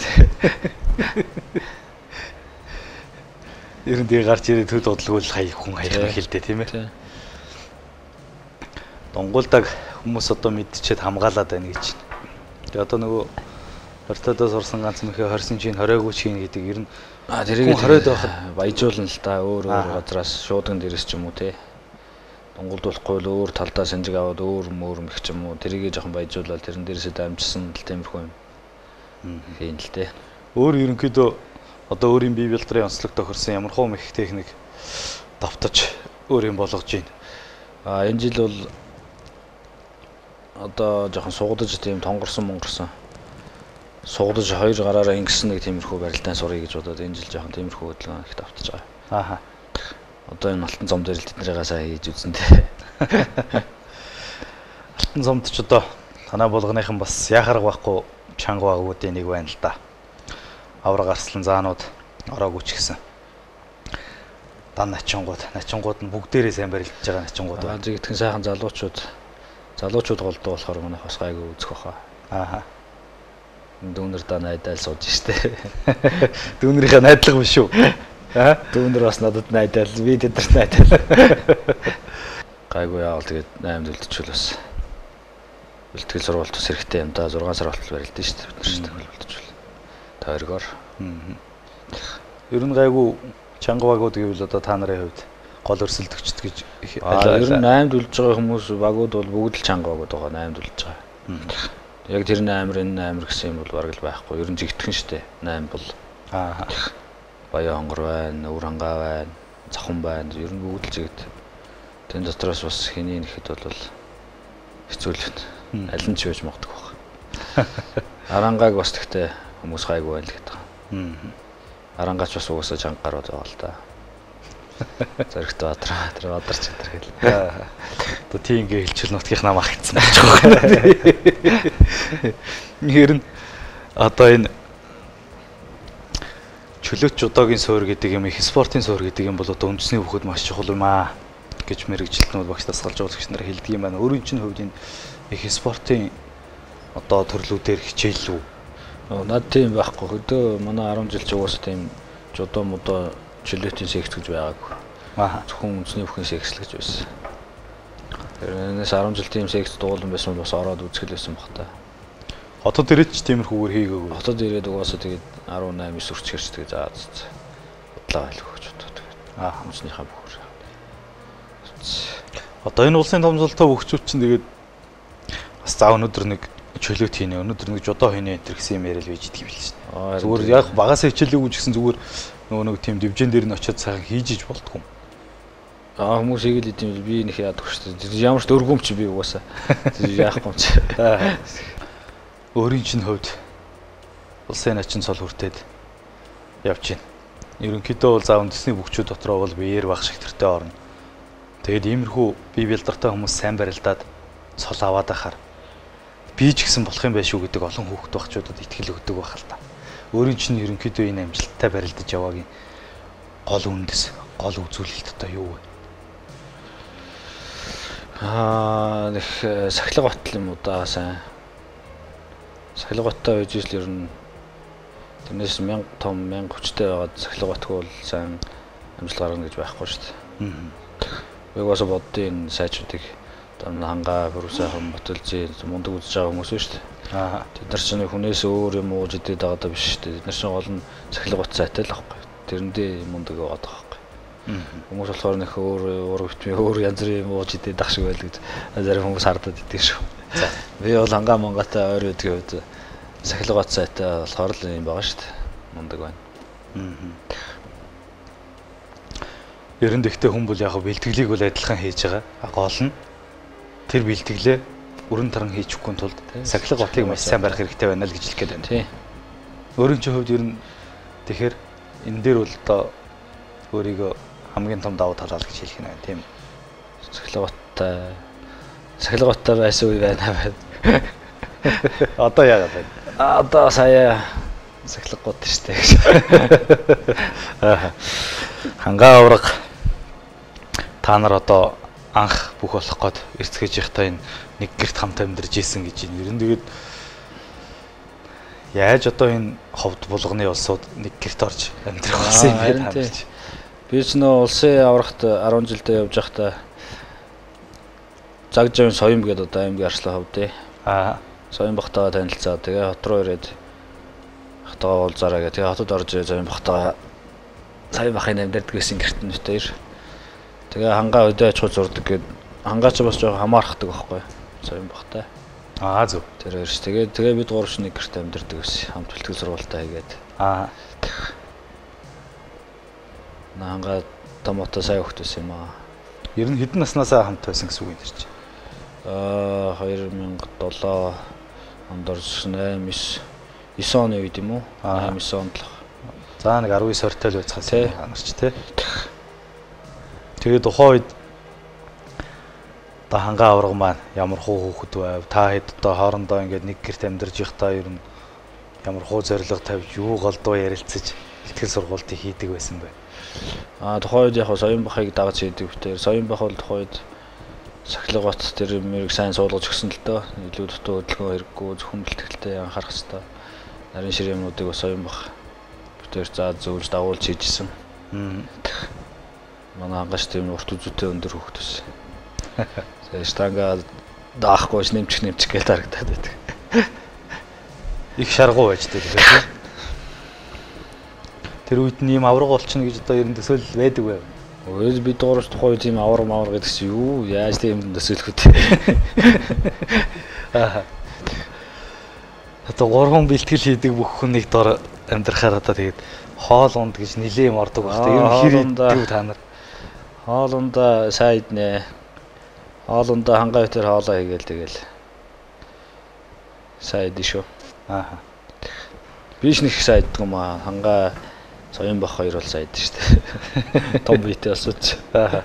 Ер нь тэгээ гарч ирээд төд бодлогоо хай хүн хаях хэлдэ тийм ээ. Дунгуулдаг хүмүүс одоо мэдчихэд хамгаалаад байна гэж. Тэгээ одоо нөгөө хортодоо сурсан ганц мөхөө хорсын чинь хоройгоо чинь гэдэг ер нь а тэрийг хоройд байхад баяжуулна л да өөр өөр газраас шуудган дээрээс ч юм уу те. Дунгуулдуулахгүй л өөр талдаа санжиг аваад өөр мөр мэх ч юм уу тэрийгээ жоохон баяжуулаад тэрэн дээрээсээ дамжсан л тиймэрхүү юм. Хийн л те. Өөр ерөнхийдөө одоо өөрийн бие билдрийн онцлог тохирсон ямар хөө мэх техник давтаж өөр юм болгож байна. А энэ жил бол одоо жоохон сугадаж тийм тонгорсон монгорсон. Сугадаж хоёр гараараа ингэсэн нэг тиймэрхүү барилдаан сурыг гэж бодоод энэ жил жоохон тиймэрхүү хөдөлгөөн их давтаж байгаа. Ааха. Одоо энэ алтан зам дээр л тэднийгээ сайн хийж үзсэн те. Алтан замд ч одоо танаа болгоныхан бас яхарга байхгүй чанга байгуудын нэг байна л да. Авраг арслан заанууд ороогүй ч гэсэн. Дан начингууд, начингууд нь бүгдээрээ сайн барилдаж байгаа начингууд байна. Зэгтгэн сайхан залуучууд залуучууд голдуу болохоор манайх бас гайгүй үзэх баха. Ааха. Дүүнэр да найдаал сууж штэ. Дүүнэрийнхээ найдлага биш үү? Аа? Дүүнэр бас надад найдаал, би тэдэрт найдаал. Гайгүй яавал тэгээд аймд үлдчихвэл бас бэлтгэл сургалт ус хэрэгтэй юм да. зургаан сар болтол барилдсан штэ бид нар штэ үлдчихвэл. Тойргоор. Ер нь гайгүй чанга багууд гэвэл одоо та нарын хувьд гол өрсөлдөгчд гэж ер нь аймд үлдэж байгаа хүмүүс багууд бол бүгд л чанга багууд байгаа аймд үлдэж байгаа. Яг тэр наймар энэ наймар гэсэн юм бол бараг л байхгүй. Ер нь жигтгэн штэ. Найм бол аа Баян хонгор байна, өвөр хангаа байна, цахан байна. Ер нь бүгд л жигт. Тэн дотроос бас хэний нэхэд бол хэцүү л байна. Аль нь ч байж магадгүй байна. Арангааг бас тэгтээ хүмүүс гайгүй байна л гэдэг. Арангаач бас угаасаа чанга гарууд байгаа л да. Зэрэгт бадраа тэр бадарч чадар гэл. Одоо тийм ингээ хэлчихэл нутгийнх нам агцсан байж байгаа. Ер нь одоо энэ чөлөөч удаагийн суур гэдэг юм их спортын суур гэдэг юм бол одоо үндэсний бүхэд маш чухал юм аа гэж мэрэгжилтнүүд багш дасгалж уулагч нар хэлдэг юм байна. Өөрийн чинь хувьд энэ их спортын одоо төрлүүдээр хичээл үү? Над тийм байхгүй. Хөдөө манай арван жил ч угаасаа тийм жудоо модоо чөлөөтийн секц гэж байгаагүй. Аа. Зөвхөн үндэсний бүхэн секс л гэж байсан. Тэрнээс арван жил тийм секс дуулан байсан бол бас ороод үзэх байсан баг та. Хотод ирээд ч тиймэрхүүгээр хийгээгүй. Хотод ирээд угаасаа тэгээд арван восемь сүрчгэрч тэгээд заа заа. Бодлоо ойлгох гэж бодоод тэгээд. Аа, хүмүүсийнхаа бүхэр. Одоо энэ улсын томзолтой хөгжүүч чинь тэгээд бас за өнөөдөр нэг чөлөөт хийнэ, өнөөдөр нэг жудоо хийнэ энэ гэсэн юм яриад байж идэг юм л шээ. Зүгээр яг багасаа хичээлээгүй ч гэсэн зүгээр нөгөө нэг тийм дивжен дээр нь очиод сайхан хийж иж болтгүй. Аа хүмүүс хийгээл идэм би нэх яадаггүй шүү дээ. Ямар ч дөргөм чи би угаасаа. Яахгүй юм чи. Өөрийн чинь хувьд улсын ачин цол хүртээд явж байна. Ерөнхийдөө бол за үндэсний бүхчүүд дотроо бол биеэр баг шигтэртэй орно. Тэгээд иймэрхүү бие бэлдартай хүмүүс сайн барилдаад цол аваад ахаар би ч гэсэн болох юм байх шүү гэдэг олон хүүхэд багчуудад итгэл өгдөг байх л та. Өөрийн чинь ерөнхийдөө энэ амжилттай барилдаж яваагийн гол үндэс, гол үзүүлэлт одоо юу вэ? Аа, нэг сахилга батл юм уу да сайн. Сахилга баттай байж л ер нь тэрнээс мянга том, мянга хүчтэй байгаад сахилга батгүй бол сайн амжилт гаргана гэж байхгүй шүү дээ. Би угаасаа боддгийн сайжуудыг хангаа, бүрүсэхэн, ботолзий, мундаг үзэж байгаа хүмүүс шүү дээ. Аа. Тэд нар чинь хүнээс өөр юм ууж идээд байгаа даа биш шүү дээ. Тэд нар чинь гол нь сахилга бат сайтай л аахгүй. Тэрэндээ мундаг яваад байгаа аахгүй. Хүмүүс болохоор нөх өөр уур битмээ өөр янз бүрийн юм ууж идээд ах шиг байл гэж зарим хүмүүс хардаад идэг шүү. За. Би бол хангаа монготой ойр үдгийн үед сахилга бат сайтай болохоор л юм байгаа шүү дээ. Мундаг байна. Ер нь ихтэй хүн бол яг бэлтгэлийг бол адилхан хийж байгаа. Гол нь тэр бэлтгэлээ өрн таран хийчихгүй тулд сахилга батыг маш сайн барих хэрэгтэй байна л гэж хэлэх гээд байна. Тий. Өөрийн чинь хувьд ер нь тэгэхээр энэ дээр бол одоо өөрийгөө хамгийн том давуу тал гэж хэлэх нь байна тийм. Сахилга баттай сахилга баттай байсан үе байна байна. Одоо яагаад байна? Одоо сая сахилга гот штэ гэж. Хангаа авраг та нар одоо анх бүх болох гээд эрцгэж ихтэй энэ нэг гэрт хамт амьдарч ийсэн гэж юм. Ер нь тэгээд яаж одоо энэ ховд булганы улсууд нэг гэрт орж амьдрах болсон юм бэ? Би ч нөө улсын аврагт арван жилдээ явж байхдаа Загжавын Соём гэдэг одоо аймгийн арчлан ховд. Аа. Соём багтаага танилцаа. Тэгээ хот руу ирээд хатгаа уулзаараа гэх. Тэгээ хотод орж Соём багтаага сая бахын амьдардаг гэсэн гэрт нь тэр. Тэгээ хангаа өдөө аж ахуй зурдаг гэд хангаач бас жоо хамаарахдаг байхгүй Соём багтай. Аа зөв. Тэр хоёрч тэгээ тэгээ бид гурав нэг гэрт амьдардаг гэсэн хамт бэлтгэл сургалтаа хийгээд. Аа. Нанга томото сая хөхтөс юм аа. Ер нь хэдэн наснасаа хамт байсан гэсэн үг юм дэрч. Аа хоёр мянга долоо онд орсон восемь девять оны үед юм уу? Аа девять онд л. За нэг десять сортой л байцгаас анарч тий. Тэгээд тухайн үед та хангаа авраг маань ямар хуу хөөхд байв? Та хэд одоо хоорондоо ингээд нэг гэрт амьдарч ихтаа ер нь ямар хуу зориг тавьж юу голдуу ярилцаж бэлтгэл сургалтыг хийдэг байсан бэ? Аа тухайн үед яг Соём бахыг дагаж хийдэг битээр Соём бах бол тухайн үед сахилга бат тэр мэрэг сайн суулгаж өгсөн л дөө. Илүү дутуу хөдөлгөөн хэрэггүй зөвхөн бэлтгэлтэй анхаарах хэрэгтэй. нарийн ширээнүүдийг бас оюун баг. Тэр заа зөвлөж дагуулж хийжсэн. Манай ангаш тийм урт үзүүтэй өндөр хөвгт ус. Тэгээ штанга даахгүй ш нэмчих нэмчих гэж харагдаад байдаг. Их шаргуу байж дээ тэгэхээр. Тэр үед нь ийм авраг болчихно гэж одоо ер нь төсөөл байдаг байв. Өөд бид дуурч тухай тийм авраг мавар гэдэг чи юу яаж тийм төсөөлөх үү? Аа. Одоо гурван бэлтгэл хийдэг бүх хүн нэг дор амьдрахаар одоо тэгээд хоол унд гэж нилээ юм ордог байх. Ер нь хэр иддэг та нар? Хоол ундаа сайн иднэ. Хоол ундаа хангаа битэр хоолоо хийгээл тэгэл. Сайн идэж шүү. Аа. Биш нэг сайн иддэг юм аа. Хангаа соён бах хоёр бол сайн идэж штэ. Том битэй болсоч.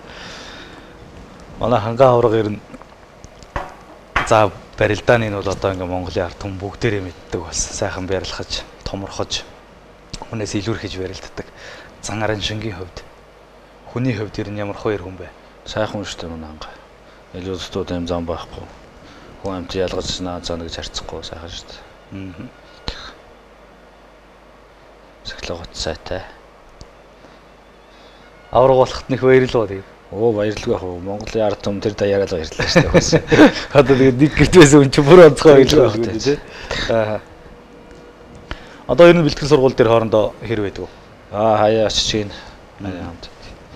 Манай хангаа авраг ер нь за барилдааны нь бол одоо ингээ Монголын ард түмэн бүгдээрээ мэддэг бас сайхан барилгаж, томорхож, хүнээс илүүрхэж барилддаг. Зангаран шингийн хувьд хүний хувьд ер нь ямар хоёр хүн бэ? Сайхан шүү дээ манай хангаа. Илүү зүтүүд юм зам байхгүй. Хүн амт ялгаж наа цаа гэж харцахгүй сайхан шүү дээ. Аа. Сахилгот сайтай. Авраг болохт нэх баярлалаа тэгээд. Оо баярлалаа хөө Монголын ард түмэн тэр даяараа л баярлалаа шүү дээ бас. Одоо тэгээд нэг гэртээс өн чи бүр онцгой баярлалаа байх тийм. Аа. Одоо ер нь бэлтгэл сургууль дээр хоорондоо хэр байдаг вэ? Аа хаяа очиж гин. Хамт.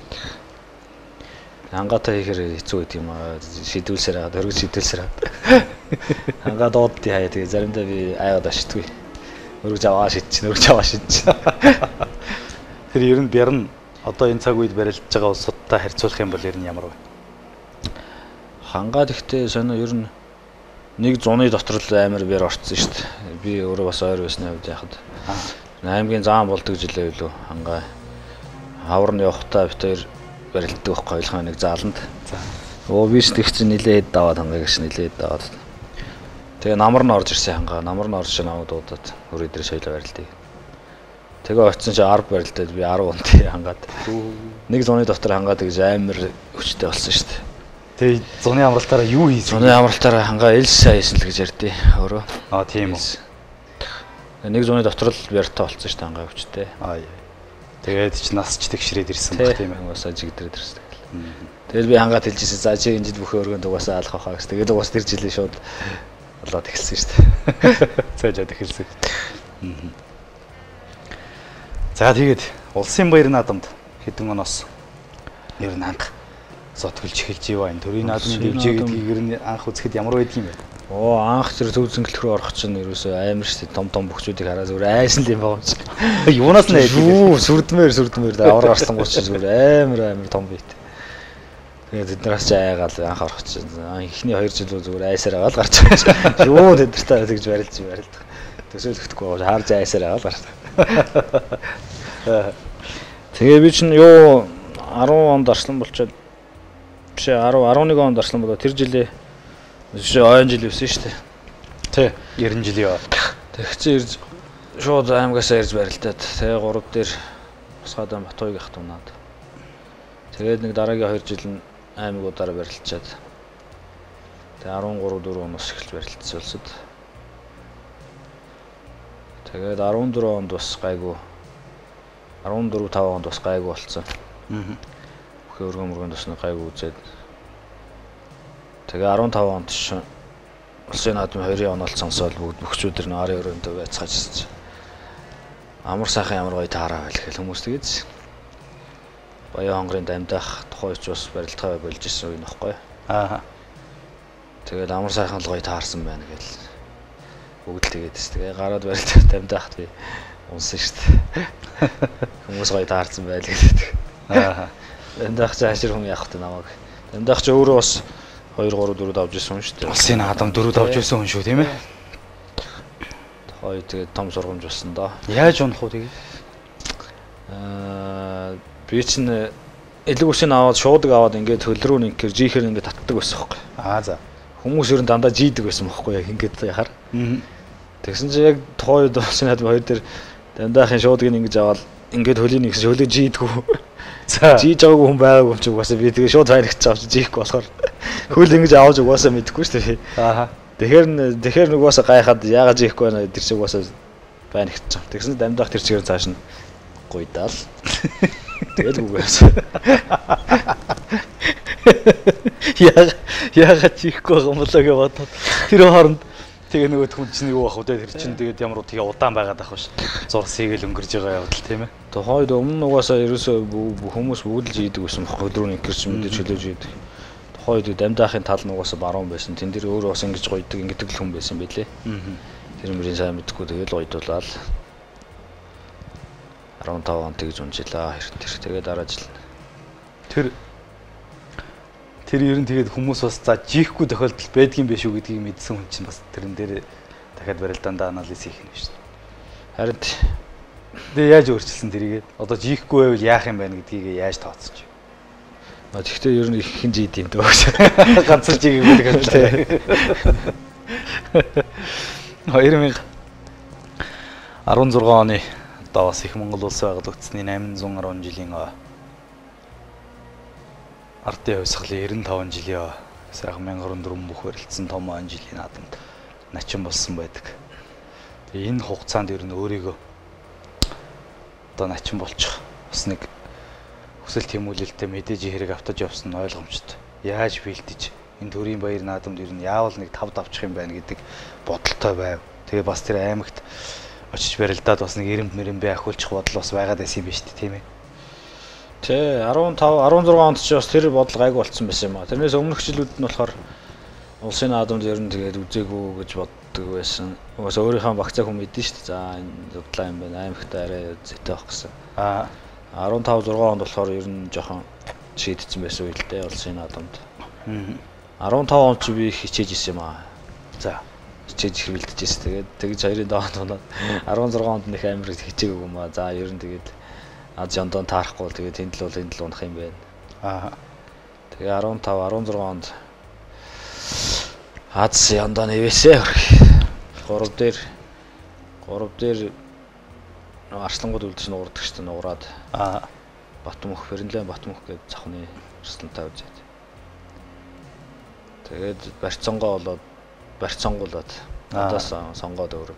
Хангаатай хийхээр хэцүү гэдэг юм аа. Шидүүлсээр хагаад өргөж шидүүлсээр хагаад. Хангаа дуудтыг хаяа тэгээ заримдаа би айгаад ашигтгүй. Өргөж аваа шидчих, өргөж аваа шидчих. Тэр ер нь бярна одоо энэ цаг үед барилдж байгаа улсуудтай харьцуулах юм бол ер нь ямар вэ? Хангаа гэхдээ сонио ер нь нэг зуны дотор л амар бэр орцсон шүү дээ. Би өөрөө бас ойр байсны хувьд яхад. Аймгийн зам болдог жилээ үлээ хангаа. Хавар нь явахдаа бит хоёр барилддаг байхгүй ойлгоо нэг зааланд. За. Оо биш тэгч нилээд даваад хангааг ш нилээд даваад. Тэгээ намар нь орж ирсэн хангаа. Намар нь орж намайг дуудаад өөр өдрөө соёлоо барилдыг. Тэгээ очсон чи ард барилдаад би арав унтыг хангаад. Нэг зуны дотор хангаад гэж амар хүчтэй болсон шүү дээ. Тэгээ зуны амралтаараа юу хийсэн? Зуны амралтаараа хангаа элс хайсан л гэж ярьдээ өөрөө. Аа тийм үү. Нэг зуны дотор л бяртаа болсон шүү дээ хангаа хүчтэй. Аа яа. Тэгээд ч нас ч тэгшрээд ирсэн баг тийм ээ. Угаасаа жигдрээд ирсэн. Тэгэл би хангаад хэлжсэн. За чи энэ жил бүх өргөнд угаасаа алах хаа гэж. Тэгээд угаас тэр жилийн шууд болоод эхэлсэн шүү дээ. Цаажаад эхэлсэн. За тэгээд улсын баяр наадамд хэдэн оноос ер нь анх сотгөлж эхэлж иваа энэ төрийн наадмын дэвжээ гэдгийг ер нь анх үзэхэд ямар байдаг юм бэ? Оо анх тэр төв зөнгөлт рүү орох чинь ерөөсөө амар шүү дээ. Том том бөхчүүдийг хараа зүгээр айсан л юм байгаа юм чи. Юунаас нь юу сүрдмээр сүрдмээр авар гарслангууд чи зүгээр амар амар том бит. Тэгээд тэднээс ч айгаал анх орох чинь эхний хоёр жил зүгээр айсаар аваад гарч байгаа. Юу тэдэртээ тэгж барилж барилдаг. Төсөөлөхдөггүй хаарж айсаар аваад гарч. Тэгээ би чинь юу арван онд арслан болчиход биш арав арван нэг онд арслан болоо тэр жилээ биш ойн жил явсан шүү дээ. Тэ ерөн жил яа. Тэгчээ ирж шууд аймгаасаа ирж барилдаад тэгээ гурав дээр Босгоодоо Батуйг ах тунаад. Тэгээд нэг дараагийн хоёр жил нь аймагуудаараа барилдчаад тэгээ арван гурав дөрөв оноос эхэлж барилдсан улсад. Тэгээд арван дөрөв онд бас гайгүй арван дөрөв тав онд бас гайгүй болцсон. Аа. Бүхий өргөн мөргөнд бас гайгүй үзээд. Тэгээ арван тав онд ш улсын наадмын хоёрын оноолт сонсоод бүгд бөхчүүдэр нарын өрөөндөө байцгаажсэн. Амар сайхан ямар гоё таараа байл гэх хүмүүс тэгэж. Баян хонгорын дамдах тухай ч бас барилдгаа болж ирсэн үе нөхгүй. Аа. Тэгээд амар сайхан л гоё таарсан байна гэл. Бүгд л тэгээд тест. Тэгээ гараад барилдаа дамдахт би унсан шүү дээ. Хүмүүс гоё таарсан байл гэдэг. Аа. Дамдах ч хашир хүн явах та намайг. Дамдах ч өөрөө бас хоёр гурав дөрөв авч ирсэн хүн шүү дээ. Улсын наадам дөрөв авч ирсэн хүн шүү тийм ээ. Хоёр тэгээд том сургамж болсон доо. Яаж унах уу тэгээд? Аа би чинь элэг үсийг аваад шуудаг аваад ингээд хөл рүү нэг жихэр ингээд татдаг байсан байхгүй. Аа за. Хүмүүс ер нь дандаа жийдэг байсан байхгүй яг ингээд яхаар. Аа. Тэгсэн чинь яг тухайн үед улсын наадмын хоёр дээр дамдаахын шуудгийг ингэж аваад ингээд хөлийн нэгс хөлөө жийдгүү. За. Жийж байгаагүй хүн байгаагүй юм чи угаасаа би тэгээ шууд хайрагч авч жихгүй болохоор хөл ингэж авч угаасаа мэдэхгүй шүү дээ. Аа. Тэгэхээр тэгэхээр нугасаа гайхаад яагаад жихгүй байна тэр шиг угаасаа байна гэж. Тэгсэн дамжаах тэр чигээр цааш нь гуйдаал. Тэгэл үгээс. Яа яагаад чихгүй байгаа юм болоо гэж бодоод тэр хооронд тэгээ нөгөө хүн чинь юу ах вэ тэр чинь тэгээд ямар уу тэгээ удаан байгаад ах биш. Зурсыг л өнгөрж байгаа явдал тийм ээ. Тэгээ хойд өмнө угаасаа ерөөсөө хүмүүс бүгд л жийдэг байсан бохоо өдрөө инкерч мэдээж хөлөөж жийдэг. Хойд дамжаахын тал нь угаасаа баруун байсан. Тэн дээр өөрөө бас ингэж гойдог ингэдэг л хүн байсан байлээ. Тэр мөрийн сайн мэдхгүй тэгэл гойдуулаад арван тав он тэгж унжилаа. Тэр тэгээд дараа жил тэр тэр ер нь тэгээд хүмүүс бас за жихгүй тохиолдол байдгийн биш үү гэдгийг мэдсэн хүн чинь бас тэрэн дээр дахиад барилдаандаа анализ хийх юм биш. Харин тэгээ яаж өөрчилсөн тэрийгээ одоо жихгүй байвал яах юм байна гэдгийг яаж тооцож байна. Тэгэхдээ ер нь их хэн жийд юм дөө. Ганцхан жигийг хэлээ. хоёр мянга арван зургаан оны одоо бас их Монгол улс байгуулагдсны найман зуун арван жилийн ардын хувьсгалын эрдэнэ таван жилийн сайхан мянга хорон дөрвөн бүх барилдсан том он жилийн наадамд начин болсон байдаг. Тэгээ энэ хугацаанд ер нь өөрийгөө одоо начин болчих бас нэг хүсэл тэмүүлэлтэй мэдээж хэрэг автаж явсан нь ойлгомжтой. Яаж бэлдэж энэ төрийн баяр наадамд ер нь яавал нэг тав давчих юм байна гэдэг бодолтой байв. Тэгээ бас тэр аймагт очиж барилдаад бас нэг эрэм мэрэмбэ ахиулчих бодол бас байгаад байсан юм байна шүү дээ, тийм ээ. Тэ арван тав арван зургаан онд ч бас тэр бодол гайгүй болцсон байсан юм аа. Тэрнээс өмнөх жилүүд нь болохоор улсын наадамд ер нь тэгээд үзээгүй гэж боддог байсан. Угаасаа өөрийнхөө багцаа хүн мэдэн шүү дээ. За энэ зудлаа юм байна. Аймагт арай зэтэй байх гэсэн. Аа арван тав зургаан онд болохоор ер нь жоохон шийдсэн байсан үйл дээ улсын наадамд. арван тав онд ч би хичээж исэн юм аа. За хичээж хэрвэлдэж ирсэн. Тэгээд тэгж хоёрын даваанд унаад арван зургаан онд нэг амир хичээгүй юм аа. За ер нь тэгээд аз яндон таарахгүй тэгээд тэнд л бол энд л унах юм байна. Аа. Тэгээ арван тав арван зургаан онд аз яндон ивэсээ гурав дээр гурав дээр арслангууд үлдэж нуурдаг шүү дээ нуураад. Аа. Батмөх Фернлэн Батмөх гэдэг цахны арслантай үзээд. Тэгээд барьцангоо болоод барьцангуулаад надаас сонгоод өөрөө.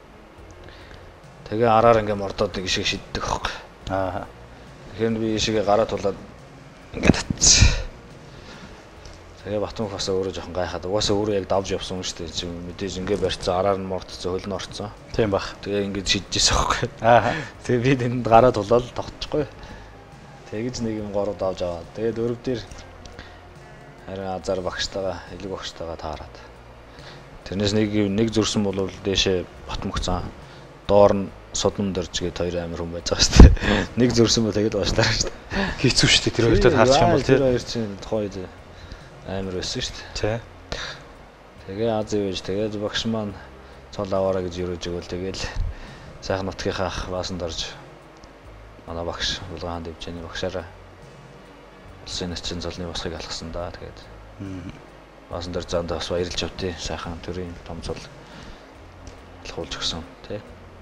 Тэгээ араар ингээм ордоод нэг шиг шиддэг аахгүй. Аа. Тэгэхээр би ишигээ гараа тулаад ингээд татсан. Тэгээ Батмөх бас өөрөө жоохон гайхаад угаасаа өөрөө яг давж явсан юм шүү дээ. Чи мэдээж ингээ барьцсан араар нь мордцсон хөлн орцсон. Тийм бах. Тэгээ ингээд шидчихсэн аахгүй. Аа. Тэгээ би тэнд гараа тулаад тогтчихгүй. Тэгэж нэг юм гороо давж аваад. Тэгээд өрөв дээр харин азар багштайгаа, элэг багштайгаа таарад. Тэрнээс нэг нэг зөрсөн бол дээшээ Батмөх цаа. Доор нь Содон дөржгээд хоёр амир хүн байж байгаа шүү дээ. Нэг зөрсөн бол тэгээд баашлаа шүү дээ. Хэцүү шүү дээ. Тэр хоёртод харчих юм бол тэр хоёр чинь тухайд амир байсан шүү дээ. Тий. Тэгээ аз ивэж тэгээд багш маань цол аваараа гэж юрэж өгөөл тэгээд сайхан нутгийнхаа баасан дорж манай багш булгаан дэвжээний багшаараа улсын начин цолны босхыг алгасан да тэгээд. Баасан дорж занд бас баярлж автыг сайхан төрийн том цол алхуулж өгсөн тий.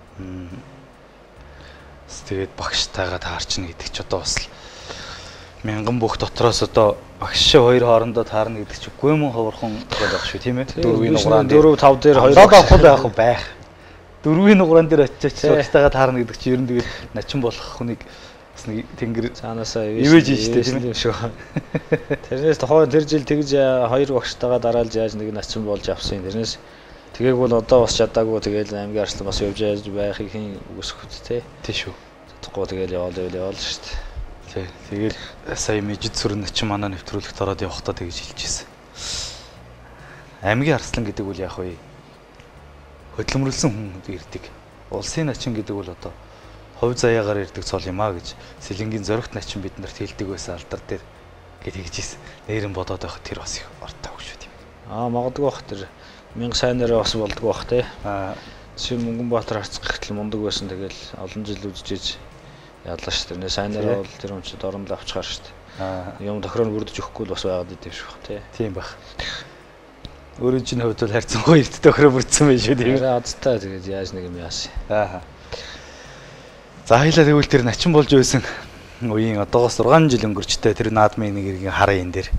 Тэгээд багштайгаа таарчна гэдэг ч одоо бас мянган бүх дотроос одоо багш хоёр хоорондоо таарна гэдэг чи үгүй мөн ховорхон гэдэг байх шүү тийм ээ. Дөрвийн нуграан дөрөв тав дээр хоёр авах байх байх. Дөрвийн нуграан дээр очиж багштайгаа таарна гэдэг чи ер нь тэгээд начин болох хүнийг бас нэг тэнгэр цаанаасаа ивэж ийжтэй тийм ээ шүү. Тэрнээс тохоо тэр жил тэгж хоёр багштайгаа дараалж яаж нэг начин болж авсан. Тэрнээс тэгээг бол одоо бас чадаагүй тэгээл аймгийн арслан бас явж яаж байхыг хэн үсэхүт те. Тий шүү. Чадахгүй тэгээл яваал яваал шүү дээ. Тий. Тэгээл сая мэжид сүрэн начин манай нэвтрүүлэгт ороод явахдаа тэгж хэлчихсэн. Аймгийн арслан гэдэг үл яах вэ? Хөдөлмөрлсөн хүн ирдэг. Улсын начин гэдэг бол одоо хувь заяагаар ирдэг цол юм а гэж Сэлэнгийн зоригт начин бид нарт хэлдэг байсан алдар дээр гэж хэлжсэн. Нэрэн бодоод байх тэр бас их ортаагүй шүү тийм. Аа магадгүй бах тэр мянга сайнараа бас болдгоо бах те. Аа чи Мөнгөнбаатар харцах гэтэл мундаг байсан тэгэл олон жил үжижээж яалаа ш. Тэрнээ сайнараа бол тэр өмчөд оронд авчихаар ш. Аа юм тохироо бүрдэж өгөхгүй л бас байгаад идэв шүү те. Тийм бах. Өөрийн чинь хувьд бол харьцангуй эрт тохироо бүрдсэн байх шүү тийм. Азтай тэгээд яаж нэг юм яасан. Аа. За хоёлаа тэгвэл тэр начин болж байсан үеийн одоогоос зургаан жил өнгөрчтэй тэр наадмын нэг иргэн хараа энэ дээр.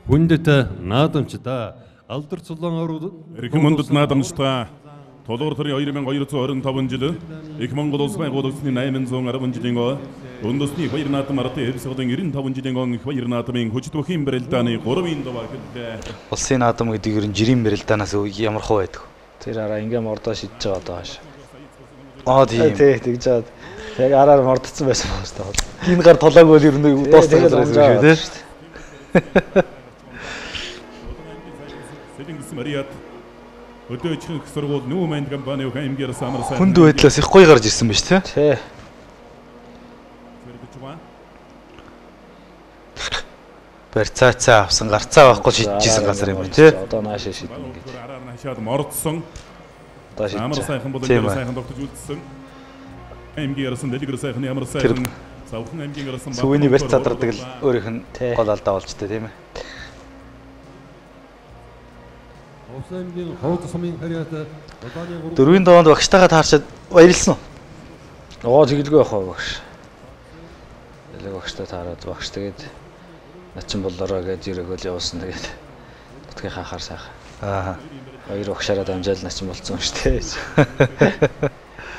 хүндэт наадамчдаа алдар цулан орууд Эрхэм хүндэт наадамчдаа Тодор төрийн две тысячи двести двадцать пять жил их Монгол улс байгуулагдсны восемь сто жилийн ой үндэсний хоёр наадам ардын хэвсгэн девяносто пять жилийн он их хоёр наадмын хүчдвэхийн барилдааны гуравын даваа гэлээ. Улсын наадам гэдэг ер нь жирийн барилдаанаас ямар хөө байдаг. Тэр араа ингээм ордоо шидэж байгаа даа хааш. Аа тийм. Тий, тэгж жаад яг араар мордцсон байсан байна шүү дээ. Гин гар толоог бол ер нь дуустал газраас шүү дээ. Сэлэнгис Мариат өдөөчийн их сургууль Нүүмэнд компани хэмгээр самарсан. Хүнд байдлаас их гоё гарч ирсэн ба шүү тий. Барьцаацаа авсан гарцаа байхгүй шидчихсэн газар юм байна тий. Одоо наашаа шидэн гэж. Араар наашаад мордсон. Одоо шидэж. Амар сайхан бол энэ сайхан тогтож үлдсэн. Хэмгээрсэн дэлгэр сайхан ямар сайхан савхан хэмгээрсэн баг. Сүвэний барьц цадардаг л өөрийнх нь гол алдаа болж тээ тийм ээ. Дөрвийн доонд багштайгаа таарчаад баярлсан уу? Оо тэгэлгүй яхаа багш. Ялэг багштай таараад багш тэгээд начин боллороо гэж ирэгэл явуулсан тэгээд нутгийн хахаар сайхан. Аа. Хоёр багшаараа дамжаал начин болцсон шүү дээ.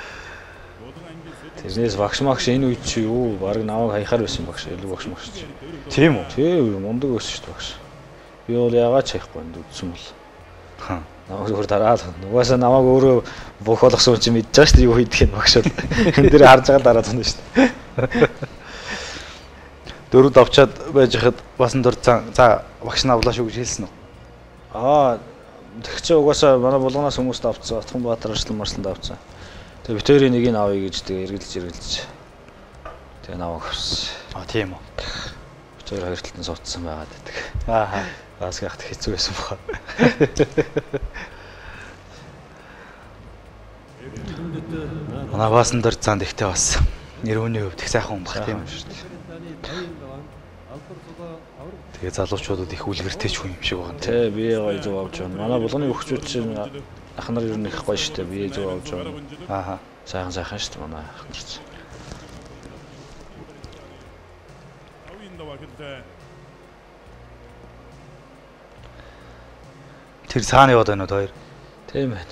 Тэрнээс багш магш энэ үед чи юу баг намайг хаяхаар байсан багш ялэг багш магш. Тийм үү? Тий мундаг байсан шүү дээ багш. Би бол яагаад ч хаяхгүй энэ үдсэн бол. Хаа. Намайг өөр дараад нугасаа намайг өөрөө бүх болгосон юм чи мэдж байгаа шүү дээ юу хийдгийг багш бол. Хэн дээр харж байгаа дараад байна шүү дээ. Дөрөвд авчаад байж хахад басан дор за багш нь авлаа шүү гэж хэлсэн үү? Аа тэг чи угаасаа манай булгунаас хүмүүст авцсан. Атхан Баатар арслан марсланд авцсан. Тэгээ битэрийн нэг нь авъя гэж тэгээ эргэлж эргэлж. Тэгээ намайг авсан. Аа тийм үү. Битэр хоёр талтан суудсан байгаад байдаг. Аа. Бас гахт хэцүү байсан бохоо. Манай басан дор цаанд ихтэй бас нэрвэний хувьд их сайхан юм баг тийм шүү дээ. Тэгээ залуучуудад их үлгэртэй ч хүн юм шиг байна. Тэ би гоё зөв авч байна. Манай булганы өгчүүд чинь ах нар ер нь их гоё шүү дээ. Би зөв авч байна. Ааха. Сайхан сайхан шүү дээ манай ах нар чинь. Тэр цаана яваад байна уу хоёр? Тийм байна.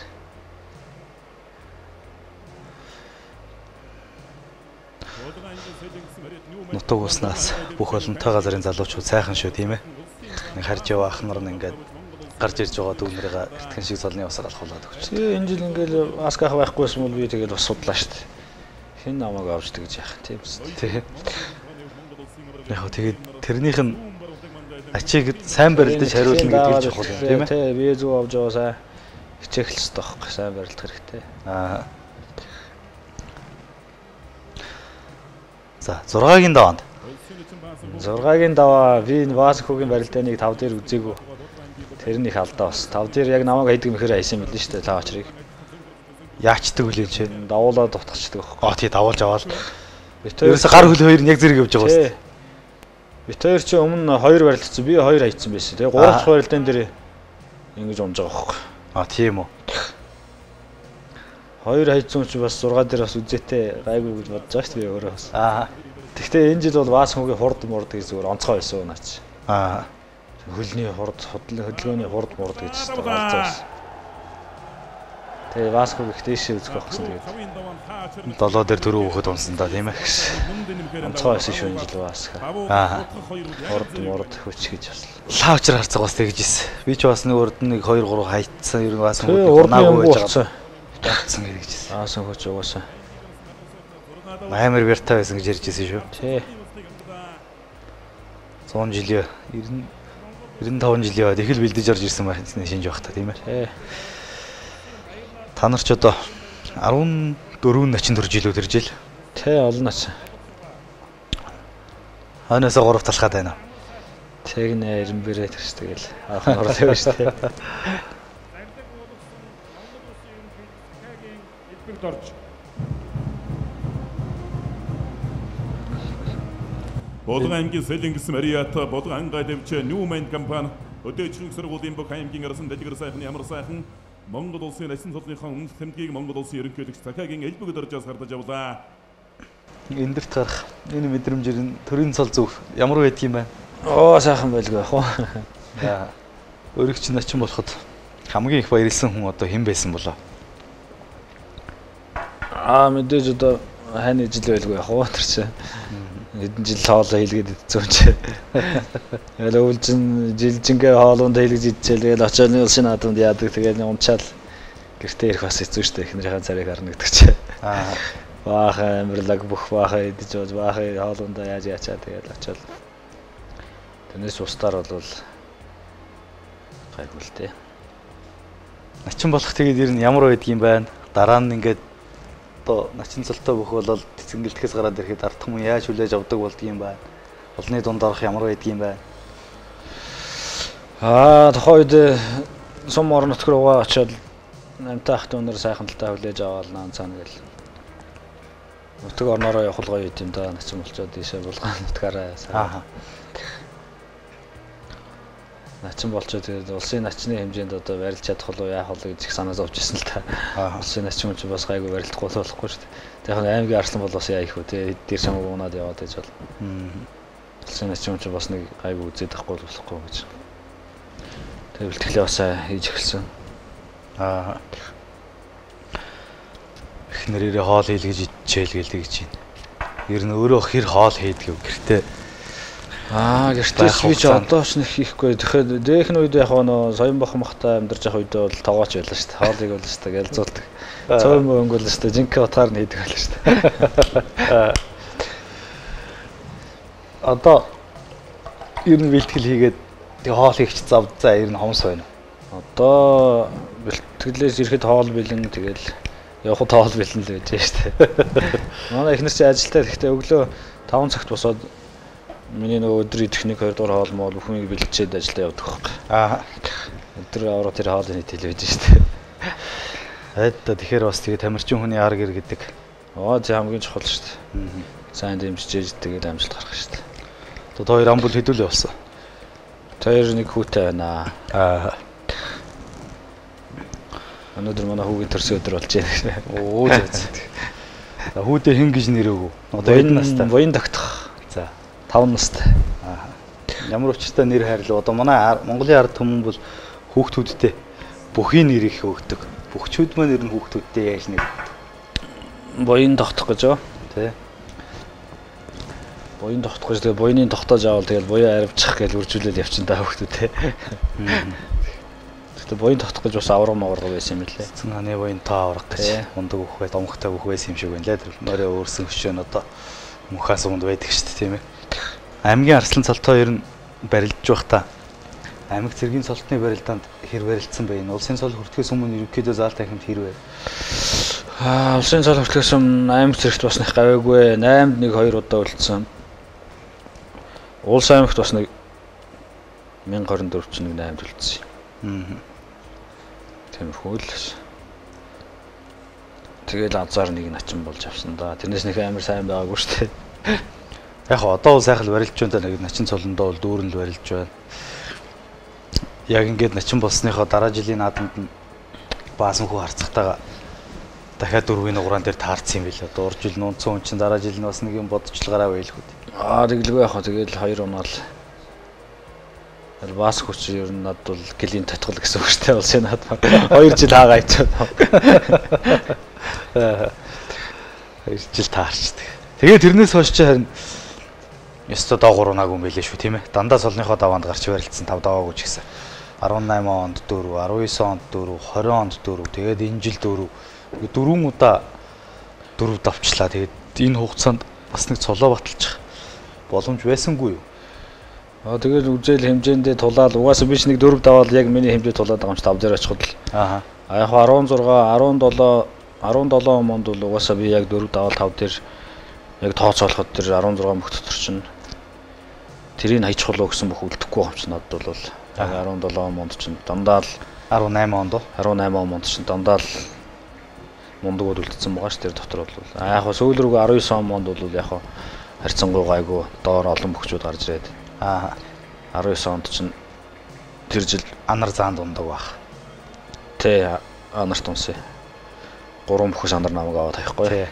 Нутаг уснаас бүх олонтой газрын залуучууд сайхан шүү тийм ээ. Нэг харж яваа ах нар нь ингээд гарч ирж байгаа дүүнэрээ эртхэн шиг золны усаар алхуулад өгч. Тэгээ энэ жил ингээл асках байхгүйсэн бол би тэгээд бас судлаа шүү дээ. Хэн намайг авч тэгж яах тийм үү? Тий. Яг тэгээд тэрнийх нь ачиг сайн барилдаж хариулна гэдэг ч чухал тийм ээ. Тий, би зөв авч байгаа сайн хичээх л ёстой байхгүй сайн барилдах хэрэгтэй. Аа. За зургагийн даваанд. зургагийн даваа би энэ Васхогийн барилдааныг тав дээр үзээгүй. Тэр нь их алдаа бас. тав дээр яг намайг хайдаг мэхэр хайсан мэлэн шүү дээ лав очрыг. Яачдаг үл юм чи. Давуулаад дутгачдаг байхгүй. Аа тий давуулж аваад. Ерөөсө гар хөл хоёр нь яг зэрэг явж байгаа шүү дээ. Бит хоёр чи өмнө хоёр барилдсан. Би хоёр хайцсан байсан. Тэгээ гурав дахь барилдаан дээр ингэж унж байгаа байхгүй. Аа тийм үү. Хоёр хайцсан чи бас зургаа дээр бас үзээтэй гайгүй гэж бодож байгаа шүү дээ өөрөө бас. Аа. Гэхдээ энэ жил бол Васхогийн хурд мурд гэж зүгээр онцгой байсан наач. Аа. Хөлний хурд, хөдөлгөөний хурд мурд гэж гарцаас. Тэгээ Васхог их дэшээ үзэх байхгүй тэгээд. Долоо дээр дөрөв хүүхэд унсан да тийм ээ. Онцгой байсан шүү энэ жил Васхог. Аа. Хурд мурд хүч гэж бас. Лаучр харцаг бас тэгж ирсэн. Би ч бас нэг урд нэг хоёр гурав хайцсан ер нь Васхог наагүй байж байгаа. Татсан гэж хэлсэн. Аа сон хүч угаасаа. Амар вертаа байсан гэж ярьж ирсэн шүү. Тий. сто жилийн девяносто девяносто пять жилийн үед их л бэлдэж орж ирсэн байна шинж байх та тийм ээ. Тий. Та нар ч одоо дөрвөн начин төрж илүү тэр жил. Тий олон начин. Хойноосоо гурав талхаад байна. Тэг нэ ирэмбэрээ тэрс тэгэл анх орлоо шүү дээ. Болгон аймгийн Сэлэнгис Мариат Болгон ангай дэвч Нүүмэнд компани өдөөчийн сургуулийн бүх аймгийн арсан дэлгэр сайхан ямар сайхан Монгол улсын насан туршийнхаа өмнөх тэмдгийг Монгол улсын ерөнхийлөгч Цахагийн элбэг дөржөөс хардаж явлаа. Эндэрт гарах энэ мэдрэмжээр төрийн цол зүг ямар байдг юм бэ? Оо сайхан байлгүй яах вэ? За. Өөрийг чинь начин болоход хамгийн их баярлсан хүн одоо хэн байсан болоо? Аа мэдээж одоо хайны жил байлгүй яг уу тэр чинь. Хэдэн жил хоолоо хийлгээд идсэн ч. Тэгэл өвлжин жилжингээ хоолонд хийлгэж идчихэл тэгэл очоод улсын наадамд яадаг тэгэл унчаал гэртээ ирэх бас хэцүү шүү дээ эхнэрийнхээ царийг харна гэдэг чинь. Аа. Баахан амирлаг бүх баахан идэж ууж баахан хоолундаа яаж яачаа тэгэл очоод. Тэрнээс устдаар бол гайгүй л дээ. Начин болох тэгээд ер нь ямар байдаг юм байна? Дараа нь ингээд одоо начин цолтой бүх болол цэнгэлдэхээс гараад ирэхэд ардах хүн яаж хүлээж авдаг болдго юм байна? Олны дунд орох ямар байдаг юм байна? Аа тухайн үед сум орон нутг руугаа очоод намтай ах дүүнэр сайхан талтай хүлээж аваад наан цаана гэл. Нутг орноороо явах гоё юм да начин болчоод ийшээ булгаан нутгаараа сайхан. Начин болчоо тэгээд улсын начны хэмжээнд одоо барилж чадах болов яах вэ гэж их санаа зовж ирсэн л та. Улсын начин хүн ч бас гайгүй барилдахгүй болохгүй шүү дээ. Тэгэхээр аймгийн арслан бол бас яа их үү те дээр шамаг уунаад яваад байж бол. Улсын начин хүн ч бас нэг гайгүй үзээд байхгүй болохгүй гэж. Тэгээд бэлтгэлээ бас хийж эхэлсэн. Аа. Их нэрээ хоол хийлгэж идчихэл гэлдэг гэж байна. Ер нь өөрөө хэр хоол хийдэг юм гэртээ. Аа гэртээс би ч одоо ч нэг хийхгүй. Тэгэхээр дээхэн үед яг нөө соён бах махтай амьдарч явах үед бол тоогооч байлаа шүү дээ. Хоолыг бол шүү дээ гэлзүүлдэг. Цөөн мөнгө бол шүү дээ. Жинхэнэ утгаар нь хийдэг байлаа шүү дээ. Одоо ер нь бэлтгэл хийгээд тэг хоол хийх зав за ер нь хомс байна. Одоо бэлтгэлээс ирэхэд хоол бэлэн тэгэл явхад хоол бэлэн л байж шүү дээ. Манай эхнэр чи ажилтаа гэхдээ өглөө таван цагт босоод миний нөгөө өдөр идэх нэг хоёр дугаар хоол мол бүхнийг бэлтжээд ажилдаа явдаг байхгүй. Аа. Өдөр аваад тэр хоолны хэл байж шүү дээ. Хайдаа тэгэхээр бас тэгээд тамирчин хүний ар гэр гэдэг. Аа тий хамгийн чухал шүү дээ. Сайн дэмжиж тэгээд амжилт гарах шүү дээ. Одоо хоёр амбул хэдүүлээ болсон. Тэр нэг хүүтэй байна. Аа. Өнөөдөр манай хүүгийн төрсөн өдөр болж байна. Оо зөө. Хүүтэй хэн гэж нэрөөгөө. Одоо энэ настай. Воин тогтох. За. таван настай. Аа. Ямар учиртай нэр хайрлаа. Одоо манай Монголын ард түмэн бол хүүхдүүдтэй бүхий нэр их өгдөг. Бүхчүүд маань нэр нь хүүхдүүдтэй яаж нэр өгдөг. Боён тогтох гэж юу? Тий. Боён тогтох гэж тэгээ боёны тогтоож авал тэгэл боёо аривчих гэж үржүүлэл явчин даа хүүхдүүдтэй. Тэгтээ боён тогтох гэж бас авраг мавраг байсан юм лээ. Цэнганы боён тоо авраг гэж ундаг бүх бай, домогтой бүх байсан юм шиг байна лээ. Тэр морой өөрсөн хөшөө нь одоо мөхөөс унд байдаг шүү дээ тийм ээ. Аймгийн арслан цолтой ер нь барилдж байх та. Аймаг цэргийн цолтны барилдаанд хэр барилдсан бэ? Улсын цол хүртгээс өмнө ерөнхийдөө заал тахимд хэр вэ? Аа, улсын цол хүртгээс өмнө аймаг цэрэгт бас нэг гавьяагүй. наймд нэг хоёр удаа үлдсэн. Улс аймагт бас нэг мянга хорин дөрөв ч нэг наймд үлдсэн. Аа. Тиймэрхүү л. Тэгэл азар нэг начин болж авсан да. Тэрнээс нэг амар сайн байгаагүй шүү дээ. Яг одоо бол сайхан барилж байна нэг начин цолондоо бол дүүрэн л барилж байна. Яг ингээд начин болсныхоо дараа жилийн наадамд нь баасан хүү харцагтайгаа дахиад дөрвийн нуграан дээр таарсан юм билээ. Одоо уржил нунцсан хүн чинь дараа жил нь бас нэг юм бодчихлагаараа байлгүй. Аа тэгэлгүй яах вэ? Тэгэл хоёр унаал. Тэгэл баас хүч ер нь над бол гэлийн татгал гэсэн үг шүү дээ. Улсын наадам. Хоёр жил хаагаа ичээд. Хоёр жил таарчдаг. Тэгээд тэрнээс хойш чи харин ёстой доогуур унаагүй юм байлээ шүү тийм ээ. Дандаа солныхоо даваанд гарч барилдсан тав даваагүй ч гэсэн. арван найман онд дөрөв, арван девять онд дөрөв, двадцать онд дөрөв. Тэгээд энэ жил дөрөв. Дөрвөн удаа дөрөв давчлаа. Тэгээд энэ хугацаанд бас нэг цолоо баталчих боломж байсангүй юу? Аа тэгээд үзэл хэмжээндээ тулаад угаасаа биш нэг дөрөв даваад яг миний хэмжээ тулаад байгаа юм чи тав дээр очиход л. Аа. А яг арван зургаан, арван долоо, арван долоо монд бол угаасаа би яг дөрөв даваад тав дээр яг тооцоолоход тэр арван зургаан бүх дотор чинь тэрийг хаячих болоо гэсэн бүх үлдэхгүй юм чи надад бол яг арван долоо монд чинь дандаа л арван найман онд арван найман монд чинь дандаа л мундагуд үлдсэн байгаа ш тэр дотор бол а яг сүүл рүү арван девять монд бол яг харьцангуй гайгүй доор олон бөхчүүд гарч ирээд аа арван девять онд чинь тэр жил анар заанд ундаг баг. Тэ анарт унсаа. Гурван бөхөс анар намайг аваад тавихгүй. Тэ.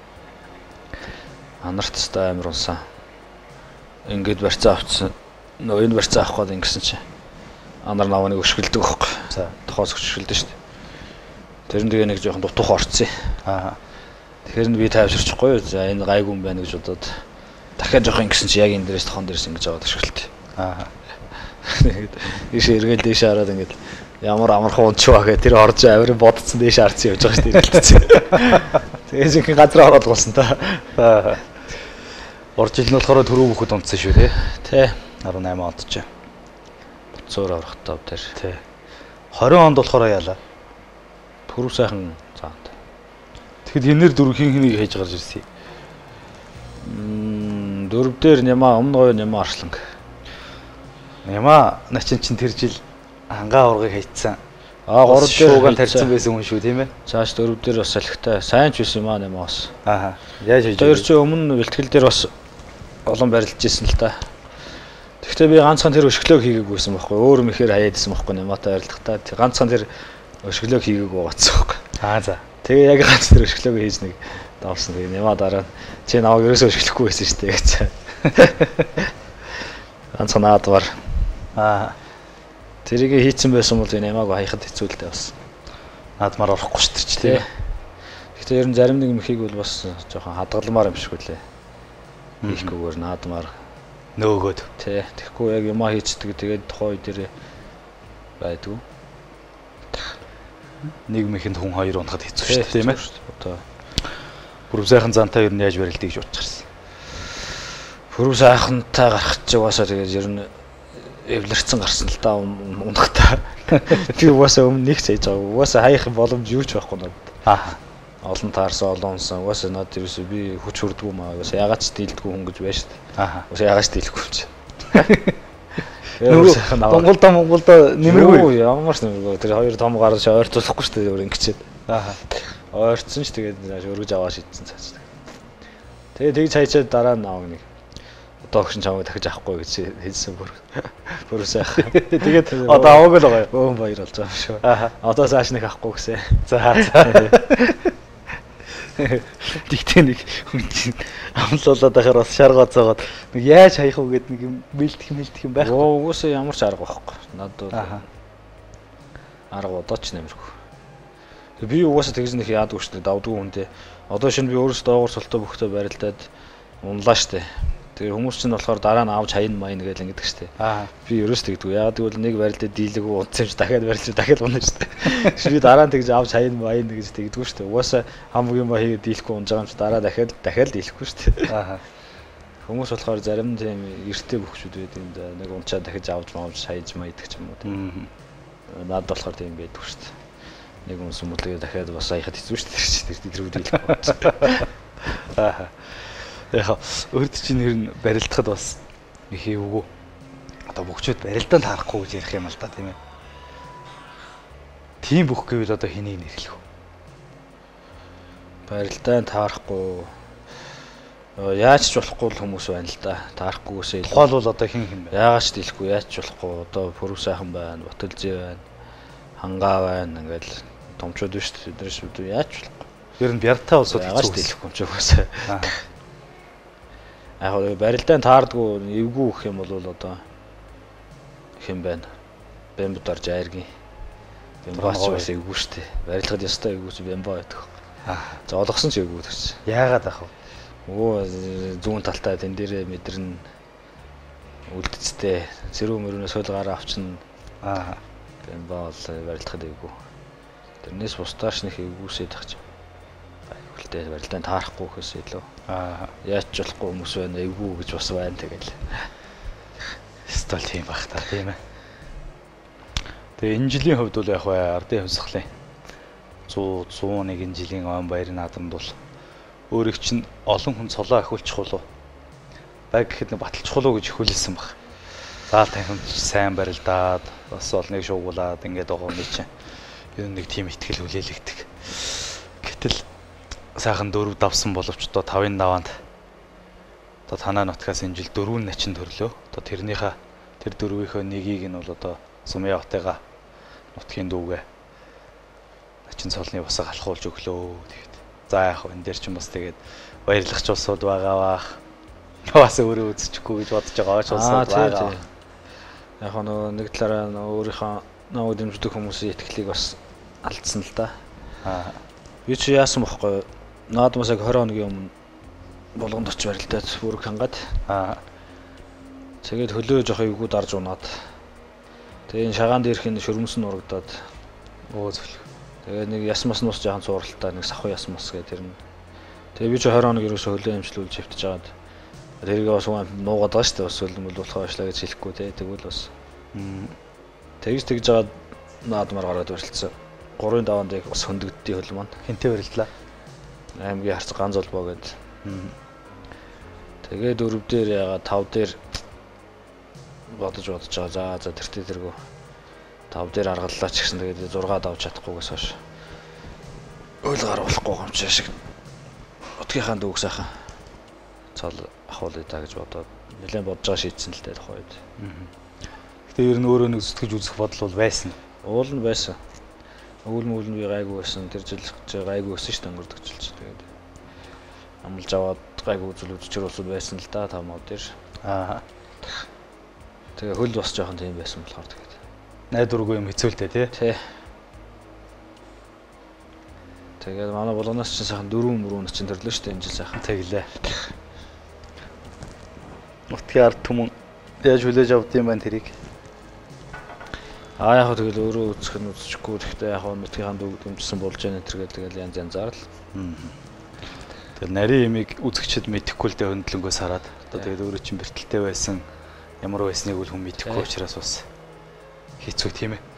Анарт та амир унсаа. Ингээд барьцаа авчихсан. Нөө энэ барьцаа авах гээд ингэсэн чи. Анар наваныг өшгөлдөг байхгүй. За. Тохоос өшгөлдөө шүү дээ. Тэр нь тэгээ нэг жоохон дутуух орцсон. Аа. Тэгэхээр би тайвширчихгүй. За энэ гайгүй юм байна гэж бодоод дахиад жоох ингэсэн чи яг энэ дээрээс тохон дээрээс ингэж аваад өшгөлт. Аа. Тэгээд ийш эргээл дээш хараад ингээд ямар амархан унч баа гэх тэр орж авир бодцсон дээш харцсан явж байгаа шүү дээ эргэлтсэн. Тэгээд их газар ороод гулсан та. Аа. Орж ил нь болохоор төрөө бүхэд унтсан шүү тий. Тэ. арван найман онд ч. Цоор орохтой тэр. Тий. хорин онд болохоор яалаа. Пүрв сайхан цаанд. Тэгэхэд энээр дөрөв хин хэнийг хийж гарч ирсэн. Мм дөрөв дээр нямаа өмнө гоё нямаа арсланг. Нямаа начин чин тэр жил хангаа ургыг хийцсэн. Аа гурав дээр шуугаан тарьсан байсан хүн шүү тийм ээ. Цааш дөрөв дээр бас салхитай сайн ч байсан юм аа нямаа бас. Аа. Яаж хийж Тэр чинь өмнө бэлтгэл дээр бас олон барилж ирсэн л та. Гэхдээ би ганцхан тэр өшгөлөө хийгээгүйсэн байхгүй. Өөр юм ихээр хаяадсэн байхгүй нямаатай барилдахтаа. Ганцхан тэр өшгөлөө хийгээгүү гацсан байхгүй. Аа за. Тэгээ яг ганц тэр өшгөлөө хийж нэг давсан. Тэгээ нямаа дараа чи наваг ерөөсөө өшгөлөхгүй байсан шүү дээ гэж. Ганцхан наад бар. Аа. Тэрийг хийцэн байсан бол энэ ямааг хаяхад хэцүү л дээ бас. Наадмаар орохгүй шүү дээ ч тийм. Гэхдээ ер нь зарим нэг мөхийг бол бас жоохон хадгаламаар юм шиг үлээ. Хийхгүйгээр наадмаар нөөгөөд. Тий. Тэгэхгүй яг юмаа хийцдэг тэгээд тухайн үе дээр байдгүй. Нэг мэхэнд хүн хоёр унахад хэцүү шүү дээ тийм ээ. Одоо Пүрв сайхан зантай ер нь яаж барилдгийг гэж бодож гарсан. Пүрв сайхантай гарах чи угаасаа тэгээд ер нь эвлэрсэн гарсан л та унахтаа. Би угаасаа өмнө нэг ч хийж байгаа. Угаасаа хаях боломж юу ч байхгүй надад. Аа. Олон таарсан, олонсон. Угаасаа надад ерөөсөө би хүч хүрдгүй маа. Угаасаа ягаад ч дийлдэггүй хүн гэж байна шүү дээ. Аа. Угаасаа ягаад ч дийлэхгүй юм чи. Нөгөө Монголдо Монголдо нэмэргүй. Ямар ч нэмэргүй. Тэр хоёр том гарч ойрцуулахгүй шүү дээ өөр ингэчээд. Аа. Ойрцсон ч тэгээд өргөж аваа шийдсэн цааш. Тэгээд тэгж хайчаад дараа нь аав нэг одоо огшин чамайг дахиж авахгүй гэж хэлсэн бүр. Бүр сайхан. Тэгээд одоо аваагүй л байгаа. Өөм баяр болж байгаа шүү. Аа. Одоо цааш нэг авахгүй гэсэн. За за. Тэгтээ нэг хүн чинь амлуулаад байхаар бас шаргооцоогоод нэг яаж хаях уу гэдэг нэг юм бэлдэх мэлдэх юм байхгүй. Оо уусаа ямар ч арга байхгүй. Надад бол Аа. арга одоо ч нэмэргүй. Би уусаа тэгж нэг яадгүй шүү дээ давдгүй хүнтэй. Одоо шинэ би өөрөөсөө доогуур султаа бүхтэй барилдаад унлаа шүү дээ. Тэгээ хүмүүс чинь болохоор дараа нь авч хаян маян гэж ингэдэг шүү дээ. Аа. Би ерөөс тэгдэггүй. Яг тэгвэл нэг барилдаад дийлэггүй унтсан юм чи дахиад барилж дахиад унаа шүү дээ. Би дараа нь тэгж авч хаян маян гэж тэгдэггүй шүү дээ. Угаасаа хамгийн ба хийгээд дийлэхгүй унж байгаа юм чи дараа дахиад дахиад дийлэхгүй шүү дээ. Аа. Хүмүүс болохоор зарим нь тийм эрттэй бүхчүүд байдаг юм да. Нэг унчаад дахиж авч маавч хаяж маядаг ч юм уу. Аа. Наад болохоор тийм байдаг шүү дээ. Нэг хүн сүмэлгээ дахиад бас аяхад хэцүү шүү дээ. Тэр тэр дийлэхгүй. Аа. Яг өөрт чинь нэр нь барилдахад бас их эвгүй. Одоо бүгчүүд барилдаанд харахгүй гэж ярих юм л да тийм ээ. Тийм бүх гэвэл одоо хэнийг нэрлэх вэ? Барилдаанд таарахгүй. Яаж ч болохгүй л хүмүүс байна л да. Таарахгүйгээсээ илүү. Тухайл бол одоо хэн хэн бэ? Яагаад ч дийлэхгүй, яаж ч болохгүй. Одоо Пүрв сайхан байна, Ботөлзээ байна, Хангаа байна. Ингээл томчууд биш үү? Тэднэр шүү яаж ч болохгүй. Ер нь бяртай улсууд яагаад ч дийлэхгүй юм ч угаасаа. Аа. Яг барилдаанд таардгүй эвгүй гэх юм бол одоо хэм байна. Бэмбудар жайргийн. Бэмбаач бас эвгүй шүү дээ. Барилгад ёстой эвгүй ч бэмбаа байдаг. Аа. За олгосон ч эвгүй гэж. Яагаад ах вэ? Өө зүүн талтай тэн дээрээ мэдэрнэ үлдэцтэй зэрүү мөрөнөө суулгаараа авчин. Аа. Бэмбаа бол барилгад эвгүй. Тэрнээс бусдаач нэг эвгүйсээ тахчих. Үлдээ барилдаанд таарахгүй гэхээс илүү. Аа. Яаж ч болохгүй хүмүүс байна, эвгүй гэж бас байна тэгэл. Стол тийм бах та тийм ээ. Тэгээ энэ жилийн хувьд бол яг бай ардын хувьсгалын сто сто нэг жилийн он баярын наадамд бол өөрийг чинь олон хүн цолоо ахиулчих болов. Баг гэхэд нэг баталчих болов гэж хүлээсэн баг. Заал танхимд сайн барилдаад бас олныг шуугуулад ингээд байгаа юм чинь. Ер нь нэг тийм ихтгэл хүлээлгдэг. Гэтэл сайхан дөрөв давсан боловч одоо тавын даваанд одоо танаа нутгаас энэ жил дөрвөн начин төрлөө. Одоо тэрнийхээ тэр дөрвийнхөө нэгийг нь бол одоо Сумын хотыгаа нутгийн дүүгээ начин цолны басаа алхуулж өглөө. Тэгээд за яах вэ? Энэ дээр чинь бас тэгээд баярлагч улсууд байгаа баах. Бас өөрөө үзчихгүй гэж бодож байгаа ч улсууд байгаа. Яг нөгөө нэг талаараа өөрийнхөө нөгөө дэмждэг хүмүүсийн итгэлийг бас алдсан л да. Аа. Би чи яасан бохгүй. Наадмаас яг twenty хоногийн өмнө болгонд очиж барилдаад бүрэг хангаад. Аа. Тэгээд хөлөө жоох эвгүй дарж унаад. Тэгээ энэ шагаан дээрх энэ шөрмөс нь урагдаад оо зөвлөх. Тэгээ нэг ясмас нус жаахан цууралтай нэг сахуу ясмас гэх тэр нь. Тэгээ би чи twenty хоног ерөөсөө хөлөө эмчлүүлж хэвтэж жагаад. Тэрийг бас нуугаад байгаа шүү дээ. Бас хөлмөл болохоо ашлаа гэж хэлэхгүй те. Тэгвэл бас. Тэгж тэгж жагаад наадмаар гараад барилцсан. Гурвын даваанд яг бас хөндөгддий хөл маань. Хинтээ барилдлаа. Аймгийн харц ганц холбоо гээд. Тэгээд дөрөв дээр ягаа тав дээр бодож бодож байгаа. За за тэртээ тэргүү тав дээр аргаллаа ч гэсэн тэгээд six давж чадахгүйгээс хойш өөл гар болохгүй юм чи шиг утгийнхаа дүүг сайхан цол ахуулъя та гэж бодоод нэлээд бодож байгаа шийдсэн л дээ тухайд. Гэтэ ер нь өөрөө нэг зүтгэж үзэх бодол бол байсан. Уул нь байсан. Өвөл мөвөл нь би гайгүй байсан. Тэр жил гайгүй өссөн шүү дээ өнгөрдөг жилч тэгээд амлж аваад гайгүй үзэл үзчир усуд байсан л да тамууд дээр. Аа. Тэгээ хөл бас жоохон тийм байсан болохоор тэгээд найдваргүй юм хэцүүлтэй тий. Тий. Тэгээд манай болгоноос чинь сайхан дөрвөн мөрөнд чинь төрлөө шүү дээ энэ жил сайхан тэглээ. Нутгийн ард түмэн яаж хүлээж авд юм байна тэрийг. Аа яг тэгэл өөрөө үзэх нь үзчихгүй гэхдээ яг нутгийн дүүг дэмжсэн болж байна энэ тэгэл янз янзаар л. Тэгэл нарийн ямиг үзэгчд мэдэхгүй л дээ хөндлөнгөөс хараад одоо тэгэл өөрөө чинь бэртэлтэй байсан ямар байсныг үл хүн мэдэхгүй учраас бас хэцүү тийм ээ.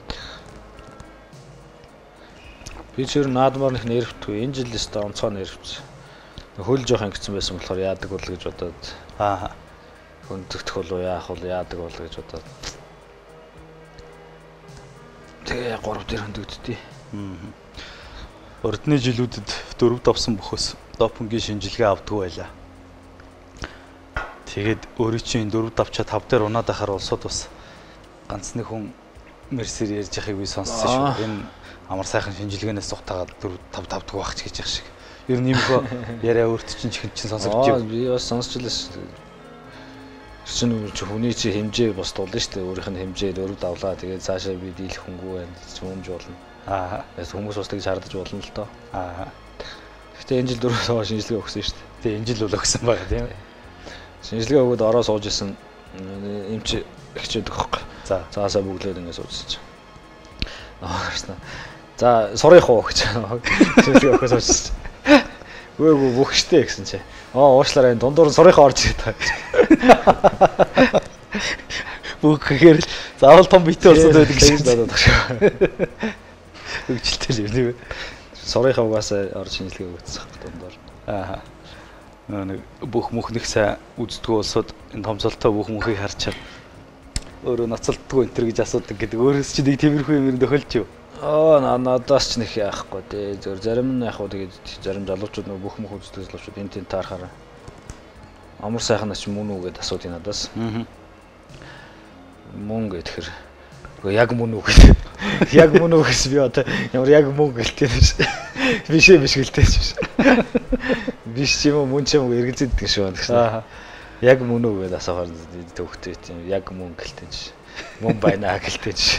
Би ч ер нь наадмаар нэг нэрвтгүй. Энэ жил өстө онцгой нэрвч. Хөл жоох ингэсэн байсан болохоор яадаг бол гэж бодоод. Аа. Хөндөгдөх болов яах бол яадаг бол гэж бодоод. Тэгээ гурав дээр хөндөгддөө. Аа. Ордны жилүүдэд дөрөв давсан бөхөөс допингийн шинжилгээ авдгүй байлаа. Тэгээд өөрөө чинь дөрөв давчаа тав дээр унаад ахаар улсууд бас ганц нэг хүн мерсер ярьж яхийг би сонссон шүү. Энэ амар сайхан шинжилгээнээс цухтагаад дөрөв тав тавдгүй байх ч гэж яах шиг. Ер нь иймхүү яриа өөрт чинь чихэн чинь сонсогдож байна. Би бас сонсч лээс. Чинь хүний чи хэмжээ бас дуулна шүү дээ. Өөрийнх нь хэмжээ дөрөв давлаа. Тэгээд цаашаа би дийлэх хүнгүй байна. Цөмж болно. Аа. Яс хүмүүс бас тэгж хардаж болно л доо. Аа. Гэхдээ энэ жил дөрөв сая шинжилгээ өгсөн шүү дээ. Тэгээ энэ жил бол өгсөн байгаа тийм ээ. Шинжилгээ өгөөд ороо сууж исэн эмч ихчээд өгөхгүй. За заасаа бүглээд ингэ суужсан чинь. Ааснаа. За сурах уу гэж. Шинжилгээ өгөхөөс суужсан. Гүйгүй бүх штэ гэсэн чи. Аа уушлаараа энэ дундуур нь сурах орж ирээд байгаа. Бүх гэхээр заавал том битээ болсон байдаг гэж бодоод багш. Хөгжилтэй л юм. Сурах угаасаа орж шинжилгээ өгсөн дундуур. Аа. Нэг бүх мөхнөх сайн үздэггүй улсууд энэ томцолтой бүх мөхийг харчаад өөрөө ноцолддгүй энэ төр гэж асуудаг гэдэг. Өөрөөс чи нэг тиймэрхүү юм тохиолж юу? Аа надаас ч нэг яахгүй дээ. Зөв зарим нь яг хуу тэгээд зарим залуучууд нөгөө бүх мөх үздэг залуучууд энэ тэн таарахаар амар сайхан ач мөн үү гэдээ асуудаг надаас. Аа. Мөн гэхээр үгүй яг мөн үү гэдэг. Яг мөн үү гэсэн би одоо ямар яг мөн гэлтэй биш. Биш ээ биш гэлтэй биш. Биш юм мөн ч юм эргэлзээддэг шүү гэсэн. Аа. Яг мөн үү гэдээ асуухаар төвхтэй тийм яг мөн гэлтэй биш. Мөн байна гэлтэй биш.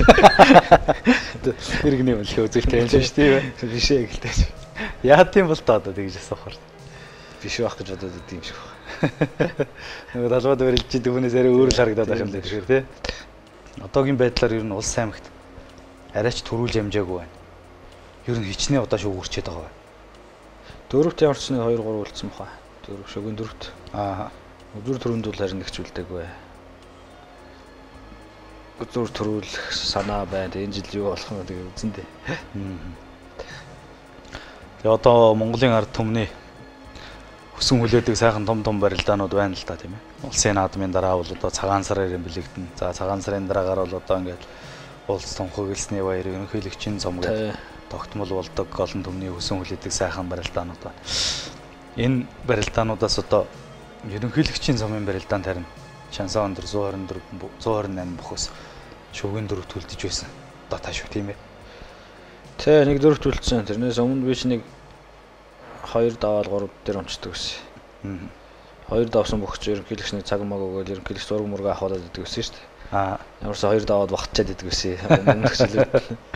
Иргэний үлхий үзэлтэй юм шүү дээ. Биш ээ гэлтэй. Яа тийм бол таа одоо тэгж асуухаар. Биш байх гэж бодоод идэв юм шиг байна. Нөгөө талбад барилж чи түүнээс арай өөр л харагдаад байх юм л тэгэхээр тий. Одоогийн байдлаар ер нь улс аймагт арайч төрүүлж амжаагүй байна. Ер нь хичнээн удаа шүүгүрчээд байгаа байна. Дөрөвт ямар ч нэг two three үлдсэн баха. Дөрөв шөгийн дөрөвт. Аа. Өдөр төрөнд бол харин нэгч үлдээгүй. Өдөр төрүүлэх санаа байна. Энэ жил юу болох нь тэгээ үзэн дээ. Тэгээ одоо Монголын ард түмний хүсэн хүлээдэг сайхан том том барилдаанууд байна л та тийм ээ. Улсын наадмын дараа бол одоо цагаан сараар бэлэгдэн. За цагаан сарын дараагаар бол одоо ингээд улс том хөглөсний баяр ерөнхийлөгчийн цом гэдэг тогтмол болдог олон түмний хүсэн хүлээдэг сайхан барилдаанууд байна. Энэ барилдаануудаас одоо ерөнхийлөгчийн цомын барилдаанд харин шансан өндөр one twenty-four one twenty-eight бохоос шүүгийн дөрөв төлдөж байсан. Одоо тааш шүү тийм ээ. Тэ нэг дөрөв төлсөн. Тэрнээс өмнө би ч нэг хоёр даваал гурав дээр унцдаг байсан. Хоёр давсан бөхч ерөнхийлөгчний цаг маг өгөөл ерөнхийлөгч зураг мурга авахад идэг гэсэн шүү дээ. Аа. Ямарсаа хоёр даваад багтчаад идэг гэсэн. Өмнөх жилүүд.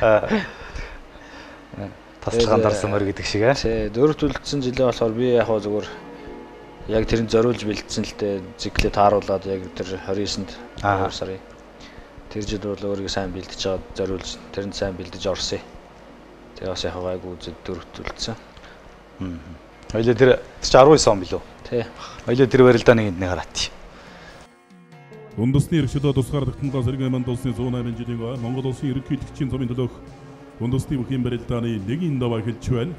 Тасалгаан дарсан мөр гэдэг шиг аа. Тий, дөрөвт үлдсэн жилээ болохоор би яг хаа зүгээр яг тэрийг зориулж бэлдсэн л дээ. Циклээ тааруулаад яг тэр двадцать девятонд хоёр сарын. Тэр жил бол өөрийгөө сайн бэлдэж чад зориулж тэрэнд сайн бэлдэж орсон. Тэгээ бас яг гайгүй үзэд дөрөвт үлдсэн. Хм. Хоёлаа тэр чинь десять он билүү? Тий. Хоёлаа тэр барилдааны эндний хараат. Үндэсний эрхчлөө тусгаар тогтнолоо сэргэн манд улсын сто восемь жилийн ой Монгол улсын ерөнхийлөгчийн цомын төлөөх үндэсний бүхий барилдааны нэгэн даваа хэлж байна.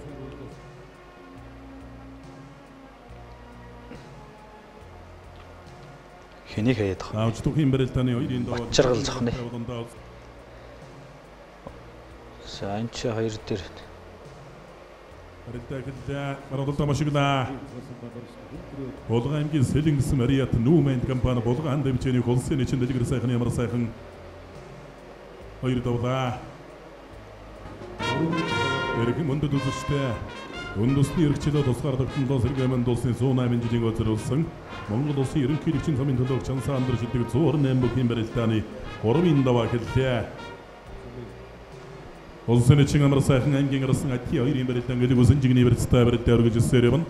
Хэнийг хаяад байгаа? Авч бүхий барилдааны хоёрын даваа Чаргал зохны. За энэ чи хоёр дээр барилдаа барилдаа машигла. Булган аймгийн Сэлэнгс Мариат Нүүмэнд компани Булган дэвчээний улсын нэгэн дэлгэр сайхан ямар сайхан хоёр даваа. Эрхэм мөндөд үзэстэй үндэсний эрхчлөө тусгаар тогтнолоо сэргэн манд улсын сто восемь жилийн өдрөөлсөн Монгол улсын ерөнхийлөгчийн цомын төлөөх Чансан Андар шилдэг сто найман бүхий барилдааны гурван даваа хэллээ. Улсын нэгэн амар сайхан аймгийн арсан ати хоёрын барилдаан гэдэг үсэн жигний барилдаа барилдаа өргөж өссөөрөв.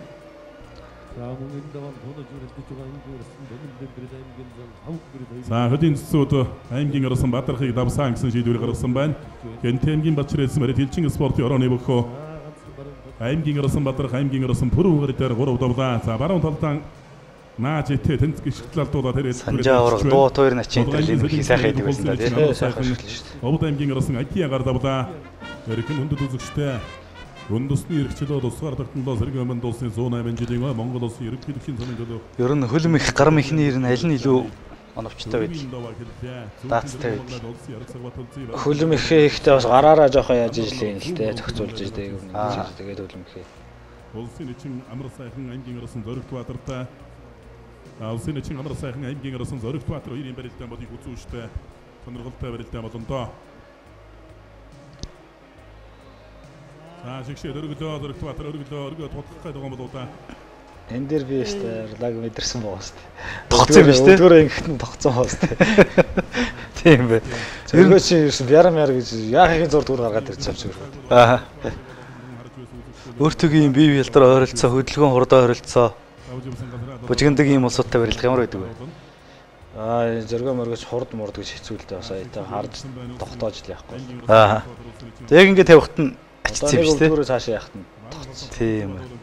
За хөдийн цэцүүд аймгийн арсан Баатархыг давсан гэсэн шийдвэр гаргасан байна. Гэнт аймгийн Бачрээс мөрөд хилчин спортын орооны бөхөө аймгийн арсан Баатарх аймгийн арсан Пүрүүгээр дээр гурав давлаа. За баруун талдаа наач итэ тэнц гიშгтлалтуудаа тэрээс Санжаа ураг дуу тойр начин дээр их сайхан байдаг байсан да тийм. сайхан шүү дээ. Овд аймгийн арсан атиагаар давлаа. Эрхэм өндөд үзэгчтэй үндэсний эрхчлөө тусгаар тогтнолоо сэргэн манд улсын сто восемь жилийн ой Монгол улсын ерөнхийлөгчийн цомын төлөөх Ер нь хөлөм их гарам ихний ер нь аль нь илүү оновчтой байд. Даацтай байд. Хөлөм ихээ ихтэй бас гараараа жоохон яаж ижлээ юм л дээ. Зохицуулж ижлээ юм. Тэгээд хөлөм ихээ. улсын нэгэн амар сайхан аймгийн арсан Зоригт Баатартай улсын нэгэн амар сайхан аймгийн арсан Зоригт Баатар хоёрын барилдаан бодыг үзүүштэй сонирхолтой барилдаан болон доо. За шигшээ өргөлөө Зоригт Баатар өргөлөө өргөө тутах гэдэг юм бол удаа. Энд дээр би өстэй лаг мэдэрсэн байгаа шүү дээ. Тогтсон биз дээ. Өдөрөө ингэхтэн тогтсон байгаа шүү дээ. Тийм бэ. Зөвхөн чи ерөөс бярам яар гэж яахын зур дүр гаргаад ирж авч байгаа. Аа. Өөртөгийн бие биелдэр ойролцоо, хөдөлгөөн хурдаа ойролцоо. Бужигндаг ийм улсуудтай барилдах ямар байдаг вэ? Аа, зөргөө мөргөж хурд мурд гэж хэцүүлдэ бас аяа харж тогтоож л яахгүй. Аа. Яг ингэ тавихт нь ачцсан юм шүү дээ. Өдөрөө цаашаа яахт нь тогтсон. Тийм ээ.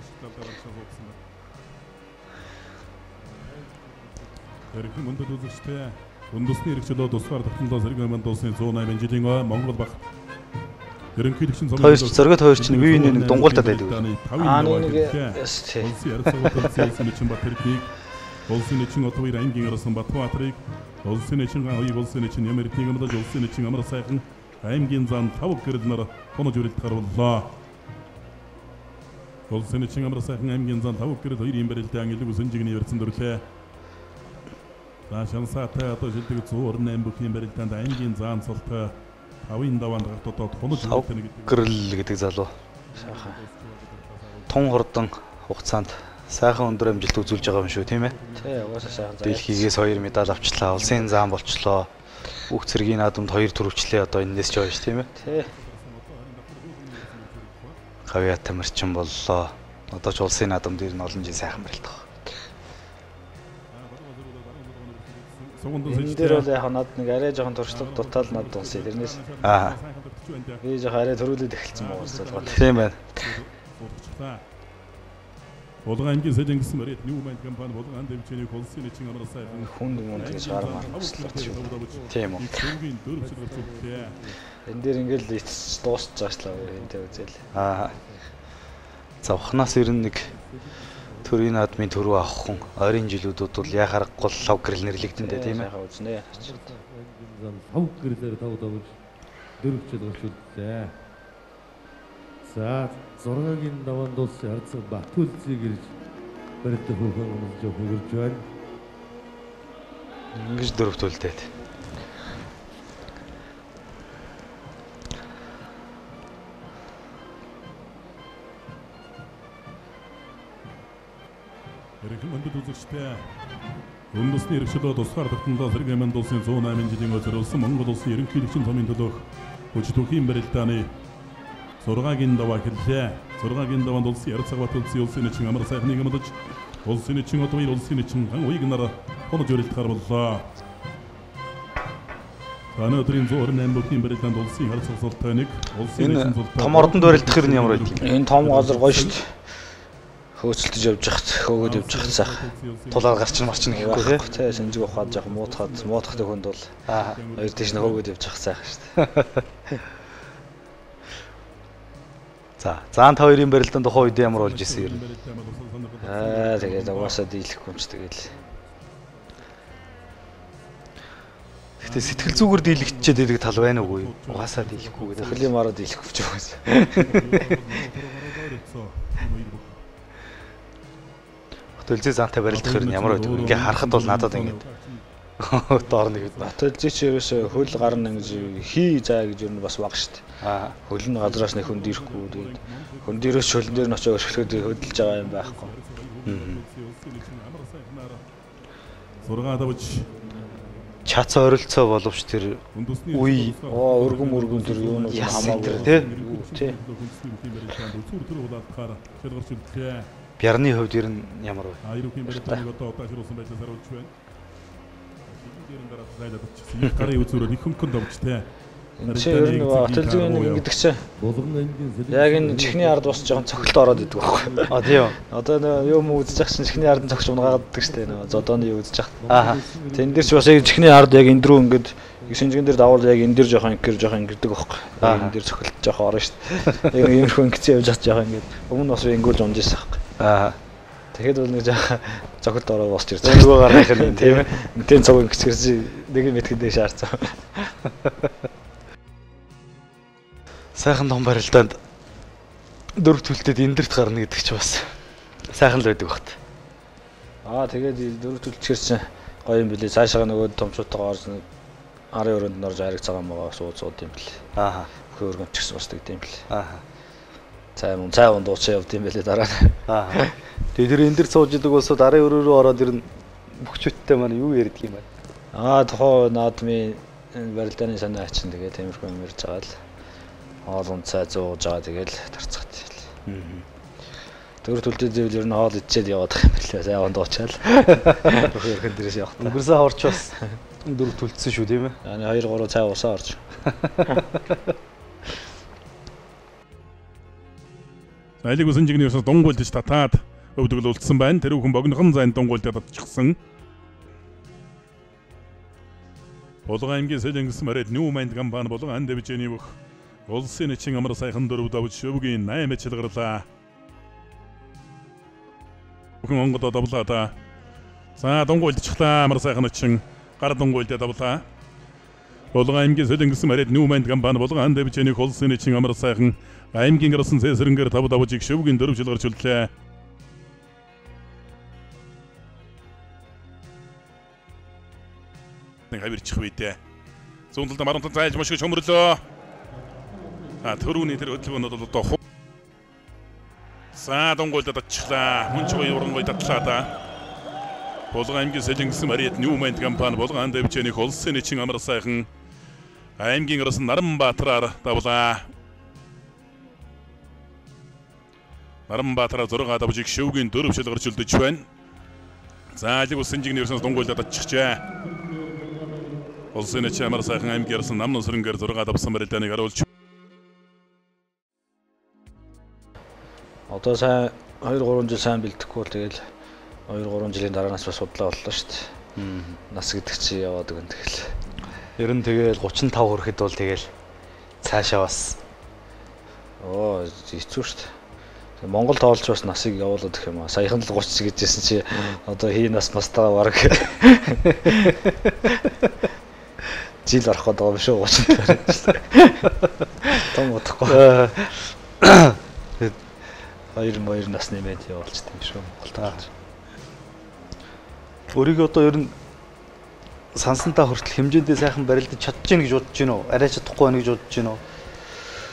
Эрхэм мөндөд үзэгчтэй үндэсний эрхчлөө тусгаар тогтнолоо сэргэн манд улсын сто восемь жилийн ой Монгол баг ерөнхийлөгчийн цомын Хоёр зөргөт хоёр чинь бие биенээ нэг дунгуулдаад байдаг. Аа нэг яс тий. улсын ярилцлагын чинь Батэрхийг улсын нэгэн отвор аймгийн арсан Батбаатарыг улсын нэгэн хоёр улсын нэгэн Ямертиг амлаж улсын нэгэн амар сайхан аймгийн зам тав гэрэл нар тонож үрэлт гарваллаа. Улсын нэгэн амар сайхан аймгийн зам тав гэрэл хоёрын барилдаан илүү сэнжигний ярьсан дөрлөө. За шансаатай одоо жилдэг сто восемь бүхний барилдаанд аймгийн заан цолтой тавын даваанд гатуудад хонож үрэлт гэдэг. Гэрэл гэдэг залуу. Сайхан. Тун хурдан хугацаанд сайхан өндөр амжилт үзүүлж байгаа юм шүү, тийм ээ? Тий, угаасаа сайхан. Дэлхийгээс хоёр медаль авчлаа, улсын зам болчлоо. Бүх цэргийн наадамд хоёр төрөвчлээ одоо энэс ч ойш, тийм ээ? Тий. Гавьяа тамирчин боллоо. Одоо ч улсын наадамд ер нь олон жил сайхан барилдах. Энэ дээр бол яг над нэг арай жоохон туршлага дутаал над дунсаа. Тэрнээс Аа. би жоохон арай төрүүлээд эхэлсэн байгаа зүйл гол. Тийм байна. Булган аймгийн Сэлэнгс Мариат Нүүмэнд компани Булган дэвчээний улсын нэгэн амар сайхан Хүнд мунд гэж гармаар өслөж шүү. Тийм үү. Энэ дээр ингээл эцс дуусч байгаа шлаа энтэй үзэл. Аа. За ухнаас ер нь нэг төрийн наадмын төрөө авах хүн ойрын жилүүдүүд бол яа харахгүй лав гэрэл нэрлэгдэн дээ тийм ээ. Сайхан үзнэ. тав гэрлээр тав давж дөрөв жил болчихлоо. За зургагийн даваанд улсын арцаг Батүлцгийг ирж барилдах хөөхөн унаж хөгөрж байна. Ингэж дөрөв төлдөөд. Эрхэм мөндөд үзэгчтэй үндэсний эрхчлөө тусгаар тогтнолоо зэрэг амин улсын зуун наймын жилийн өдрөөсөн Монгол улсын ерөнхийлөгчийн томын төлөөх хүчтүүхийн барилдааны зургагийн даваа хэллээ. Зургагийн даваанд улсын ярцаг бат улсын улсын нэгэн амар сайхныг амдаж улсын нэгэн одоо энэ улсын нэгэн хан уйг нараа хонож өрөлтгөр боллоо. Өнөөдрийн зургийн наймын барилдаанд улсын ярцаг султаныг улсын нэгэн султан том ордонд барилдах юм ямар байдаг юм. Энэ том газар гоё шүү дээ. Хөөцөлдөж явж хахт, хөөгд явж хахт сайхан. Тулаар гарч марч нэхгүй тий. Шинжиг ухаад жоохон муутахад, муутахтай хүнд бол хоёр тийш нь хөөгд явж хахт сайхан шүү дээ. За, заан та хоёрын барилдаанд тухайн үед ямар болж исэн юм? Аа, тэгээд угаасаа дийлэхгүй юм ч тэгэл. Гэтэ сэтгэл зүгээр дийлэгчээд байдаг тал байна уугүй. Угаасаа дийлэхгүй гэдэг. Хөлийн мараа дийлэхгүй ч угаасаа. Төлзөө заантай барилдах юм ямар байдаг вэ? Ингээ харахад бол надад ингээд доор нэг Төлзөө чи ерөөсөө хөл гарна ингэж хий заа гэж юу нь бас баг шүү дээ. Аа, хөл нь газраас нэг хүнд ирэхгүй тэгээд хүнд ерөөс шөлн дээр нь очиж өшгөлөхөд хөдөлж байгаа юм байхгүй. зургаа давж чац ойролцоо боловч тэр үе оо өргөм өргөм тэр юу нэг хамаагүй тий. Тий. Бярны хувьд ер нь ямар вэ? Аюулгүй барилдааны одоо ташруулсан байдлаар харуулж байна. Шинээр дараа зайлаад очсон. Гарын үзүүрээр их хөнгөн давчтай. Чи ер нь Төлзөгийн нэг ингэдэг чинь яг энэ чихний ард бас жоохон цогцолт ороод идэг байхгүй. А тийм. Одоо нөө юм үзэж ах чинь чихний ард нь цогч унгаад идэг штэ нөө зодооны юу үзэж ах. Аа. Тэн дээр ч бас яг чихний ард яг энэ рүү ингээд шинжгэн дээр давал яг энэ дээр жоохон ингэр жоохон ингэдэг байхгүй. Энэ дээр цогцолт жоохон орно штэ. Яг нэг юмрхүү ингэцээ явж ах жоохон ингээд өмнө бас ингэүүлж унж ирсэн байхгүй. Аа. Тэгэхэд бол нэг жоохон цогцолт ороод босч ирсэн. Нөгөө гарах юм тийм ээ. Тэн цог ингэцгэрч нэг юм итгэн дээр шаарцсан. Сайхан том барилдаанд дөрөв төлөлтөд эндэрт гарна гэдэг ч бас сайхан л байдаг багт. Аа тэгээд дөрөв төлөлтчгэр чинь гоё юм билээ. Цаашаа нөгөө томчуудтайгаа орж арын өрөөнд нь орж хариг цагаан байгаа сууд сууд юм билээ. Аа. Хөөргөн ч гэсэн бас тэгдэм юм билээ. Аа. Цай мөн цай унд уучаа явд юм билээ дараа нь. Аа. Тэгээд тэр эндэр сууж идэг болсод арын өрөөрөө ороод ирнэ бөхчөттэй маань юу ярьдаг юм бэ? Аа тохоо наадмын барилдааны санаа ачин тэгээд тиймэрхүү юм ярьж байгаа л. Хоол цай зууж байгаа тэгэл тарцгаад байл. Дөрөв төлөлтөд ер нь хоол идчихэд яваад байгаа юм билээ. Сайн унд уучаал. Хөөргөн дээрээс явах. Өнгөрсөн хорч бас дөрөв төлөлтсөн шүү тийм ээ. Ани хоёр гурав цай уусаа орж. Айлыг усан жигний усаас дунгуйлж татаад өвдөглөл үлдсэн байна. Тэр хүн богинохон зайн дунгуйлж татчихсан. Болгон аймгийн Сэлэнгс мөрөд Ньюмайнд компани болгон анд дэвжээний бүх улсын нэгэн амар сайхан дөрөв давж өвгийн наймын чилгарлаа. Бүхэн онгод давлаа та. За дунгуйлдчихлаа амар сайхан нэгэн гар дунгуйлд давлаа. Болгон аймгийн Сэлэнгс мөрөд Ньюмайнд компани болгон анд дэвжээний улсын нэгэн амар сайхан аймгийн гарсан цэсрэнгээр тав давжиг өвгийн дөрөв чилгарч үлдлээ. Нэг хавирчих үйдээ. Зүүнтэлд марамтан зайлж мошиг чөмрлөө. А төрүүний тэр хөдөлгөөнүүд бол одоо За дунгуйлд татчихлаа. Мөн ч гоё урангой татлаа да. Болгон аймгийн Сэлэнгс мөрөд Ньюмайнд компани болгон анд дэвжээний улсын нэгэн амар сайхан аймгийн гарсан Наранбаатараар давлаа. Наранбаатараар зураг давжиг шөвгийн дөрөв шилгарч үлдэж байна. За алиг усан жигний ерөөс дунгуйлд татчихжээ. Улсын нэгэн амар сайхан аймгийн гарсан Намнус хөрөнгөөр зураг давсан барилдааныг харуулж Одоо сайн хоёр гурван жил сайн бэлдэхгүй бол тэгэл хоёр гурван жилийн дараанаас бас судлаа боллоо шүү дээ. Нас гэдэг чи яваад өгөн тэгэл. Ер нь тэгэл гучин тав хүрэхэд бол тэгэл цаашаа бас оо хэцүү шүү дээ. Монгол тоолч бас насыг явуулаад гэх юм аа. Саяхан л гучин гэжсэн чи одоо хий нас мастаа бараг жил орох гэдэг юм шүү гучин. Том утгагүй. Хоёр хоёр насны мэд явуулчихсан юм шүү Монголд. Өөрийгөө одоо ер нь сансантаа хүртэл хэмжээндээ сайхан барилдаж чадж гин гэж бодож байна уу? Арай чадахгүй байна гэж бодож байна уу?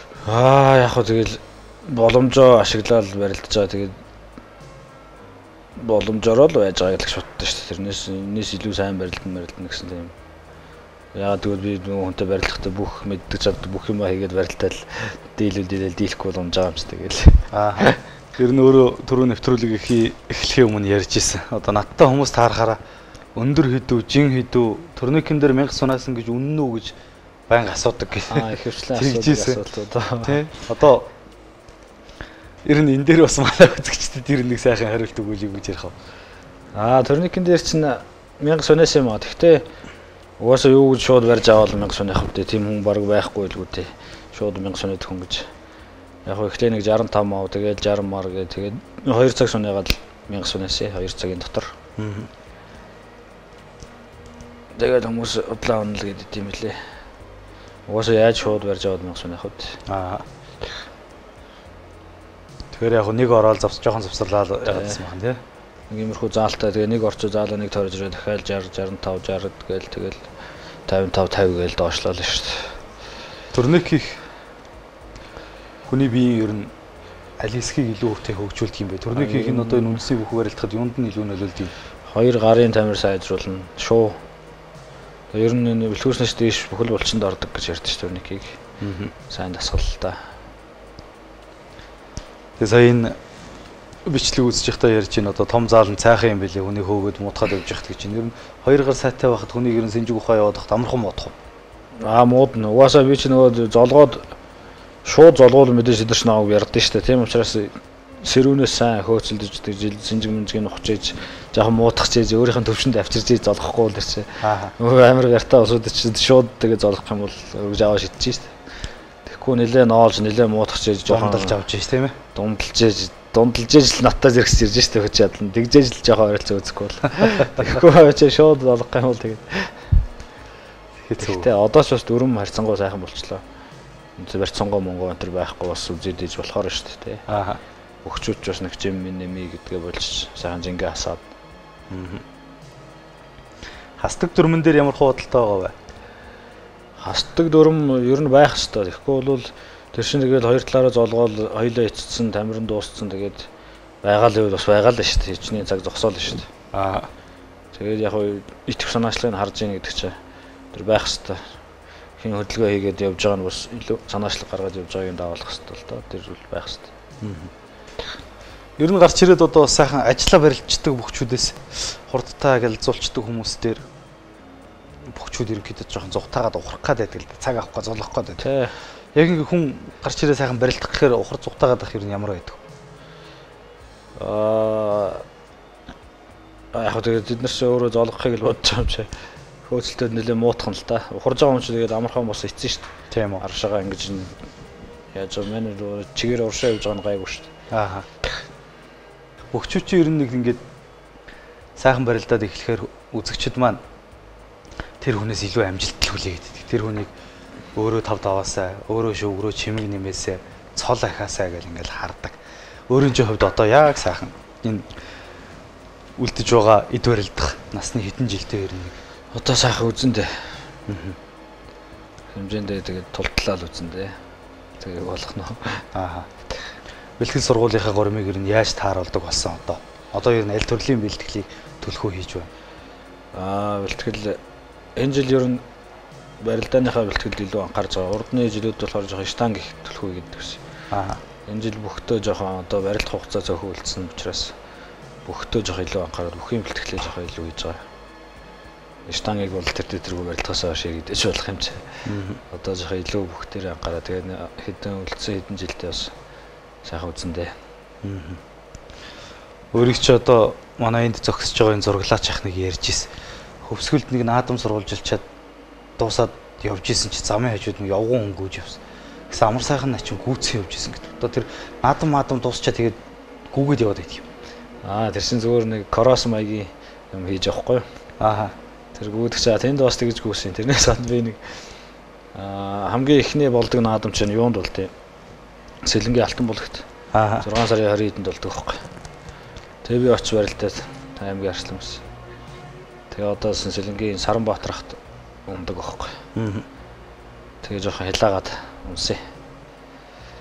Аа яг хөө тэгэл боломжоо ашиглаад барилдаж байгаа. Тэгээд боломжоор л байж байгааг л шутдаг шүү дээ. Тэрнээс энэс илүү сайн барилдан барилдан гэсэн юм. Яагаад гэвэл би нүгэнтэй барилгахдаа бүх мэддэг чаддаг бүх юм хийгээд барилтаал дийлүүл дийлэл дийлэхгүй боломж байгаа юм ч тэгэл. Аа. Тэр нь өөрөө түрүү нэвтрүүлэг эхлэхийн өмнө ярьж ирсэн. Одоо надтай хүмүүс таарахаараа өндөр хідүү, жин хідүү, турникэн дээр мянга сунаасан гэж үнэн үү гэж байнга асуудаг гэх. Аа, их хвчлэн асуудал одоо. Тий. Одоо ер нь энэ дээр бас манай үзэгчдэд ер нь нэг сайхан хариулт өгүүлээ гэж ярих уу. Аа, турникэн дээр чинь мянга сунаасан юм аа. Гэхдээ угаасаа юу гэж шууд барьж аваад мянга сунаах вэ? Тийм хүн баг байхгүй л үү те. Шууд мянга сунаад хүн гэж. Яг хөө ихлэ нэг шестдесят пять мав тэгээд шестьдесят мар гээ тэгээд two цаг сунаагаад мянга сунаасаа two цагийн дотор. Аа. Тэгээд хүмүүс удлаа онол гэдэг юм лээ. Угаасаа яаж шууд барьж аваад мянга сунаах вэ? Аа. Тэгэхээр яг нэг ороод завс жоохон завсарлаа яадсан байна тий. Нэг иймэрхүү заалтай тэгээ нэг орчоо заалаа нэг тойрож ирээ дахиад sixty sixty-five sixty гээл тэгэл fifty-five fifty гээл доошлоо л шүү дээ. Турник хийх хүний биеийн ер нь аль хэсгийг илүү хөвтэй хөгжүүлдэг юм бэ? Турник хийх нь одоо энэ үндэсний бүх барилдахад юунд нь илүү нөлөөлдөг юм? Хоёр гарын тамир сайжруулна. Шуу. Ер нь энэ бэлгүүрснээс дээш бүхэл булчинд ордог гэж ярьдэн шүү турникийг. Аа. Сайн дасгал л та. Тэгээ сая энэ бичлэг үзэж байхдаа ярьж байна одоо том заал нь цайхан юм билээ хүний хөөгөөд муудахад явж байхад гэж чинь ер нь хоёр гар сайтай байхад хүнийг ер нь сэнжиг ухаа яваад хахад амархан муудах уу? Аа муудна. Угаасаа би ч нөгөө золгоод шууд золгоол мэдээж идэрч нааг ярдсан шүү дээ. Тийм учраас сэрүүнээс сайн хөөцөлдөж тэг жил сэнжиг мэнжгийн ухчээж жоохон муудах чийж өөрийнх нь төвшөнд авчирч золгохгүй л ирчээ. Аа. Нөгөө амар гартаа усууд чи шууд тэгээ золгох юм бол өргөж аваа шидэж шүү дээ. Тэгэхгүй нэлээ ноолж нэлээ муудах чийж жоохон дундалж авч шүү тийм ээ. Дундалж дундалж ижил надтай зэрэгс ирж штэ хөч ядлан тэгжээж л жоохон ойролцоо үзэхгүй бол тэгэхгүй очоо шууд болгох юм бол тэгээд хэцүү. Одоо ч бас дөрөм харьцангуй сайхан болчлоо. Үнэ барьцангуй монгол энэ төр байхгүй бас үзэдэж болохоор штэ тий. Аа. Өгчүүч бас нэг жим нэмий гэдгээ болж сайхан жингээ хасаад. Аа. Хасдаг дүрмэн дээр ямар хуудалтай байгаа вэ? Хасдаг дүрм ер нь байх ёстой. Тэгэхгүй бол тэр чинь тэгээд хоёр талаараа золгоол хоёлоо ичсэн тамирын дууссан тэгээд байгаа л бас байгаа л шүү дээ. Хичнээн цаг зогсоол шүү дээ. Аа. Тэгээд яг хөө итгэх санаачлагыг харж ийн гэдэг чинь тэр байх хэвээр. Хин хөдөлгөөн хийгээд явж байгаа нь бас илүү санаачлаг гаргаад явж байгааг даавалах хэвээр л доо. Тэр үл байх хэвээр. Аа. Ер нь гарч ирээд одоо сайхан ажиллаа барилчдаг бүхчүүдээс хурдтай гэлзуулчдаг хүмүүс дээр бүхчүүд ерөнхийдөө жоохон зугатаагаад ухрах гэдэг л цаг авахгүй золох гэдэг. Тий. Яг ингээ хүн гарч ирээ сайхан барилдах гэхээр ухар зугатаагаад ах ер нь ямар байдаг? Аа яг тэгээд эднэрс өөрөө золгохыг л бодож байгаа юм чи. Хөөцөлтөд нэлээ муутах нь л та. Ухарж байгаа юм чи тэгээд амархан бос эцсэн шүү дээ. Тийм үү. Аршаага ингэж яаж мэн чигээр уршаа явж байгаа нь гайгүй шүү дээ. Аа. Бөхчүүд чи ер нь нэг ингээд сайхан барилдаад эхлэхээр үзэгчд маань тэр хүнээс илүү амжилттай хүлээгээд байдаг. Тэр хүнийг өөрөө тав даваасаа, өөрөө шүүгрөө чимэг нэмээсээ, цол ахаасаа гэл ингээл хардаг. Өөрийн чинь хувьд одоо яг сайхан энэ үлдэж байгаа эд барилдах насны хэдэн жилдээ ер нь одоо сайхан үзэндээ. Аа. Хэмжээндээ тэгээд тултлаа л үзэндээ. Тэгээ болох нь. Аа. Бэлтгэл сургуулийнхаа гормыг ер нь яаж тааруулдаг болсон одоо? Одоо ер нь аль төрлийн бэлтгэлийг төлхөө хийж байна? Аа, бэлтгэл энэ жил ер нь барилдааныхаа бэлтгэлд илүү анхаарч байгаа. Урдны жилүүд болохоор жоохон штанг их төлхөө гэдэг гэсэн. Аа. Энэ жил бүхтөө жоохон одоо барилдах хугацаа зөөхөлдсөн учраас бүхтөө жоохон илүү анхаарал бүхийн бэлтгэлээ жоохон илүү хийж байгаа. Штангийг бол тэр тэргүй барилдахаас хойш идэж болох юм чи. Одоо жоохон илүү бүхтээр анхаараа тэгээд хэдэн үлдсэн хэдэн жилдээ бас сайхан үзэндээ. Аа. Өөрийг ч одоо манай энд зогсож байгаа энэ зураглаач ах нэг ярьж ирсэн. Хөвсгөлд нэг наадам сурвалжилчаад дуусаад явж исэн чи замын хажууд нэг явган хүн гүйж явсан. Гэсэн амар сайхан начин гүйцэн явж исэн гэдэг. Одоо тэр наадам маадам дуусчаа тэгээд гүгээд яваад байдаг юм. Аа тэр чинь зүгээр нэг кросс маягийн юм хийж явахгүй юу? Аа. Тэр гүйдэг чаа тэнд бас тэгж гүйсэн. Тэрнээс гадна би нэг аа хамгийн ихний болдог наадам чинь юунд бол тийм Сэлэнгийн алтан булгт. Аа. six сарын twenty эдэнд болдог байхгүй. Тэгээ би очиж барилдаад аймгийн арслан ус. Тэгээ одоо Сэлэнгийн Саранбаатар хат ундаг байхгүй. Аа. Тэгээ жоохон хилаагаад унсээ.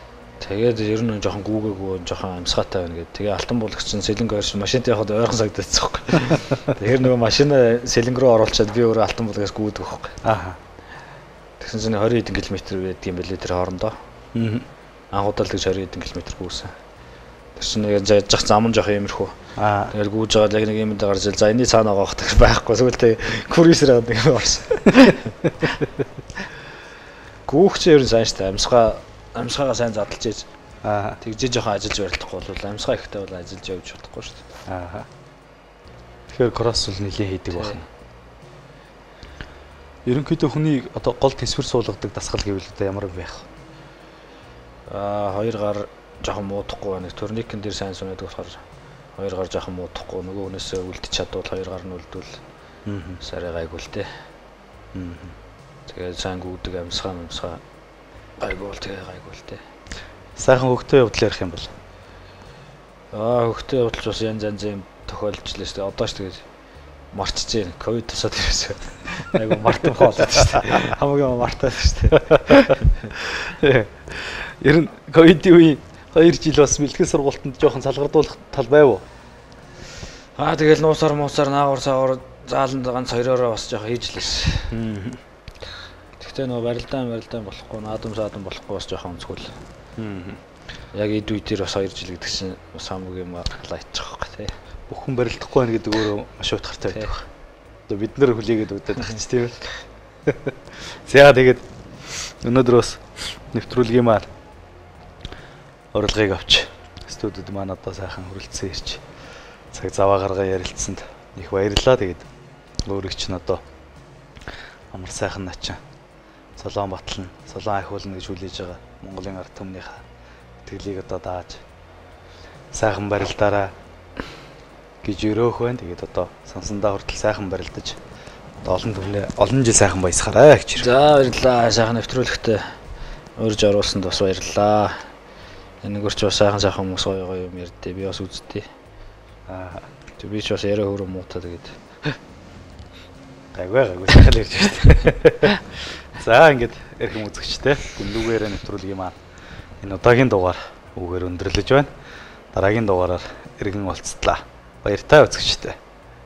Тэгээд ер нь жоохон гүүгээгүй жоохон амсгаатай байна гэдэг. Тэгээ алтан булгч чинь сэлэнг орш машинт явахад ойрхон сагдчихсан байхгүй. Тэгэхээр нөгөө машина сэлэнг рүү оруулчаад би өөрөө алтан булгаас гүйдэг байхгүй. Аа. Тэгсэн чинь twenty хэдэн километр байдаг юм билээ тэр хоорондоо. Аа. Анхудаа л тэгж twenty хэдэн километр гүйсэн. Тэр чинь яг жаах зам нь жоохон иймэрхүү. Аа. Тэгэл гүйж байгаа яг нэг юм дээр гарч ил за энэ цаана байгаа хөх байхгүй. Сүүлдээ курьерээр авдаг юм орсон. Гүүх чи ер нь сайн штэ амсгаа амсгаагаа сайн задлж ийж аа тэгж жоохон ажиллаж барилдахгүй бол амсгаа ихтэй бол ажиллаж явж чадахгүй шүү дээ. Аа. Тэгэхээр кросс бол нэлийн хийдэг байна. Ерөнхийдөө хүний одоо гол тэсвэр суулгадаг дасгал гэвэл одоо ямар байх вэ? Аа хоёр гар жоохон муудахгүй байна. Турникэн дээр сайн сунаад болохоор хоёр гар жоохон муудахгүй. Нөгөө хүнээсээ үлдчих чадвал хоёр гар нь үлдвэл аа сарай гайгүй л дээ. Аа. Тэгээд сайн гүйдэг амсгаа амсгаа гайгүй бол тэгээ гайгүй л дээ. Сайхан хөвгтөө явдал ярих юм бол. Аа хөвгтөө явдал бас янз янз юм тохиолдож лээ шүү дээ. Одоо ч тэгээд марчж जैन. Ковид тусаад ирээсээ. Айгу мартах болоод шүү дээ. Хамгийн мартаад шүү дээ. Ер нь ковидын үе two жил бас бэлтгэл сургалтанд жоохон салгардуулах тал байв уу? Аа тэгэл нуусаар муусаар наагур саагур зааланд ганц хоёроо бас жоохон хийж лээс. Тэгтээ нөө барилдаан барилдаан болохгүй, наадам саадам болохгүй бас жоохон өнцгөл. Аа. Яг эд үе дээр бас two жил гэдэг чинь бас хамаагүй юм лайчих واخ тий. Бүх хүн барилдахгүй байна гэдэг өөрөө маш утгартай байдаг. Одоо бид нар хүлээгээд өгдөг байх ч тийм ээ. За тэгээд өнөөдөр бас нэвтрүүлгийн маань урилгыг авч студид маань одоо сайхан хүрэлцэн ирж цаг заваа гаргаа ярилцсанд их баярлалаа. Тэгээд өөрийг чинь одоо амар сайхан наачаа Солоонбатал нь Солоон ахиулна гэж хүлээж байгаа Монголын ард түмнийхээ итгэлийг одоо дааж сайхан барилдаараа гэж өрөөх байна. Тэгээд одоо сонсондоо хүртэл сайхан барилдаж олон түвнээ олон жил сайхан баясгаарай гэж. За баярлалаа. Сайхан нэвтрүүлэгтээ урьж оруулсанд бас баярлалаа. Энэгөрч бас сайхан сайхан хүмүүс гоё гоё юм ярьдээ. Би бас үзтээ. Аа тэг би ч бас яриа хөрөө муутаа тэгээд гайгүй гайгүй сайхан ярьж байна. За ингээд эрхэм үзэгчтэй гүнлүүгээр нэвтрүүлгийн маань энэ удаагийн дугаар үгээр өндөрлөж байна. Дараагийн дугаараар эргэн уулзтлаа. Баяртай үзэгчтэй.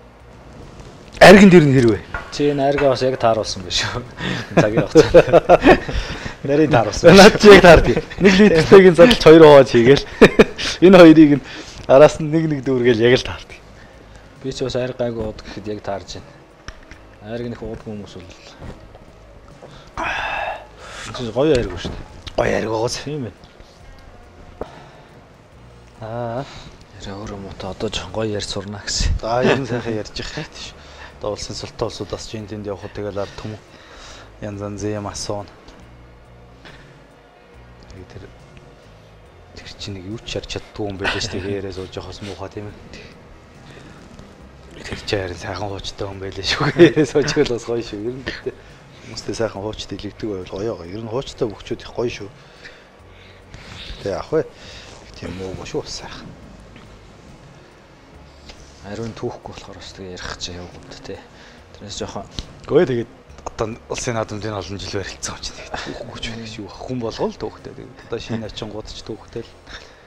Аргин дэр нь хэрвээ. Чи энэ арга бас яг тааруулсан биш үү? Цагийн хугацаанд. Нарийн тааруулсан. Наад чи яг таард. Нэг литртэйг задлж хоёр хувааж хийгээл. Энэ хоёрыг нь араас нь нэг нэг дүүргээл яг л таард. Би ч бас арга гайгүй ууд гэхэд яг таарж байна. Арга нэх уудгүй хүмүүс бол чи гоё арга шүү дээ. Гоё арга гоос юм байна. Аа ярэ өөрөө муута одоо жоохон гоё ярьж сурна гэсэн. За ер нь сайхан ярьж их тийш. Одоо улсын султан улсуудаас чинь тэнд явхад тэгэл ард түмэн янз янз юм асуун. Тэр тэр чинь нэг юу ч ярьж чаддгүй юм байлээ шүү дээ. Ярээ сууж явахс муухай тийм ээ. Тэр чинь харин сайхан хуучтай хүн байлээ шүү. Ярээ сууж гэл бас гоё шүү. Ер нь гэдэг хүмүүстэй сайхан хуучтай илэгдэг байвал гоё гоё. Ер нь хуучтай хөвчүүд их гоё шүү. Тэ ах вэ? Тийм үү шүү сайхан. Ариун түүхгүй болохоор бас тэгээ ярих гэж яваагүй юм да тий. Тэрнээс жоохон гоо тэгээд одоо улсын наадамд энэ олон жил барилцсан юм чинь түүхгүй ч байх шүү. Хүн болгоо л түүхтэй. Тэгээд одоо шинэ очингууд ч түүхтэй л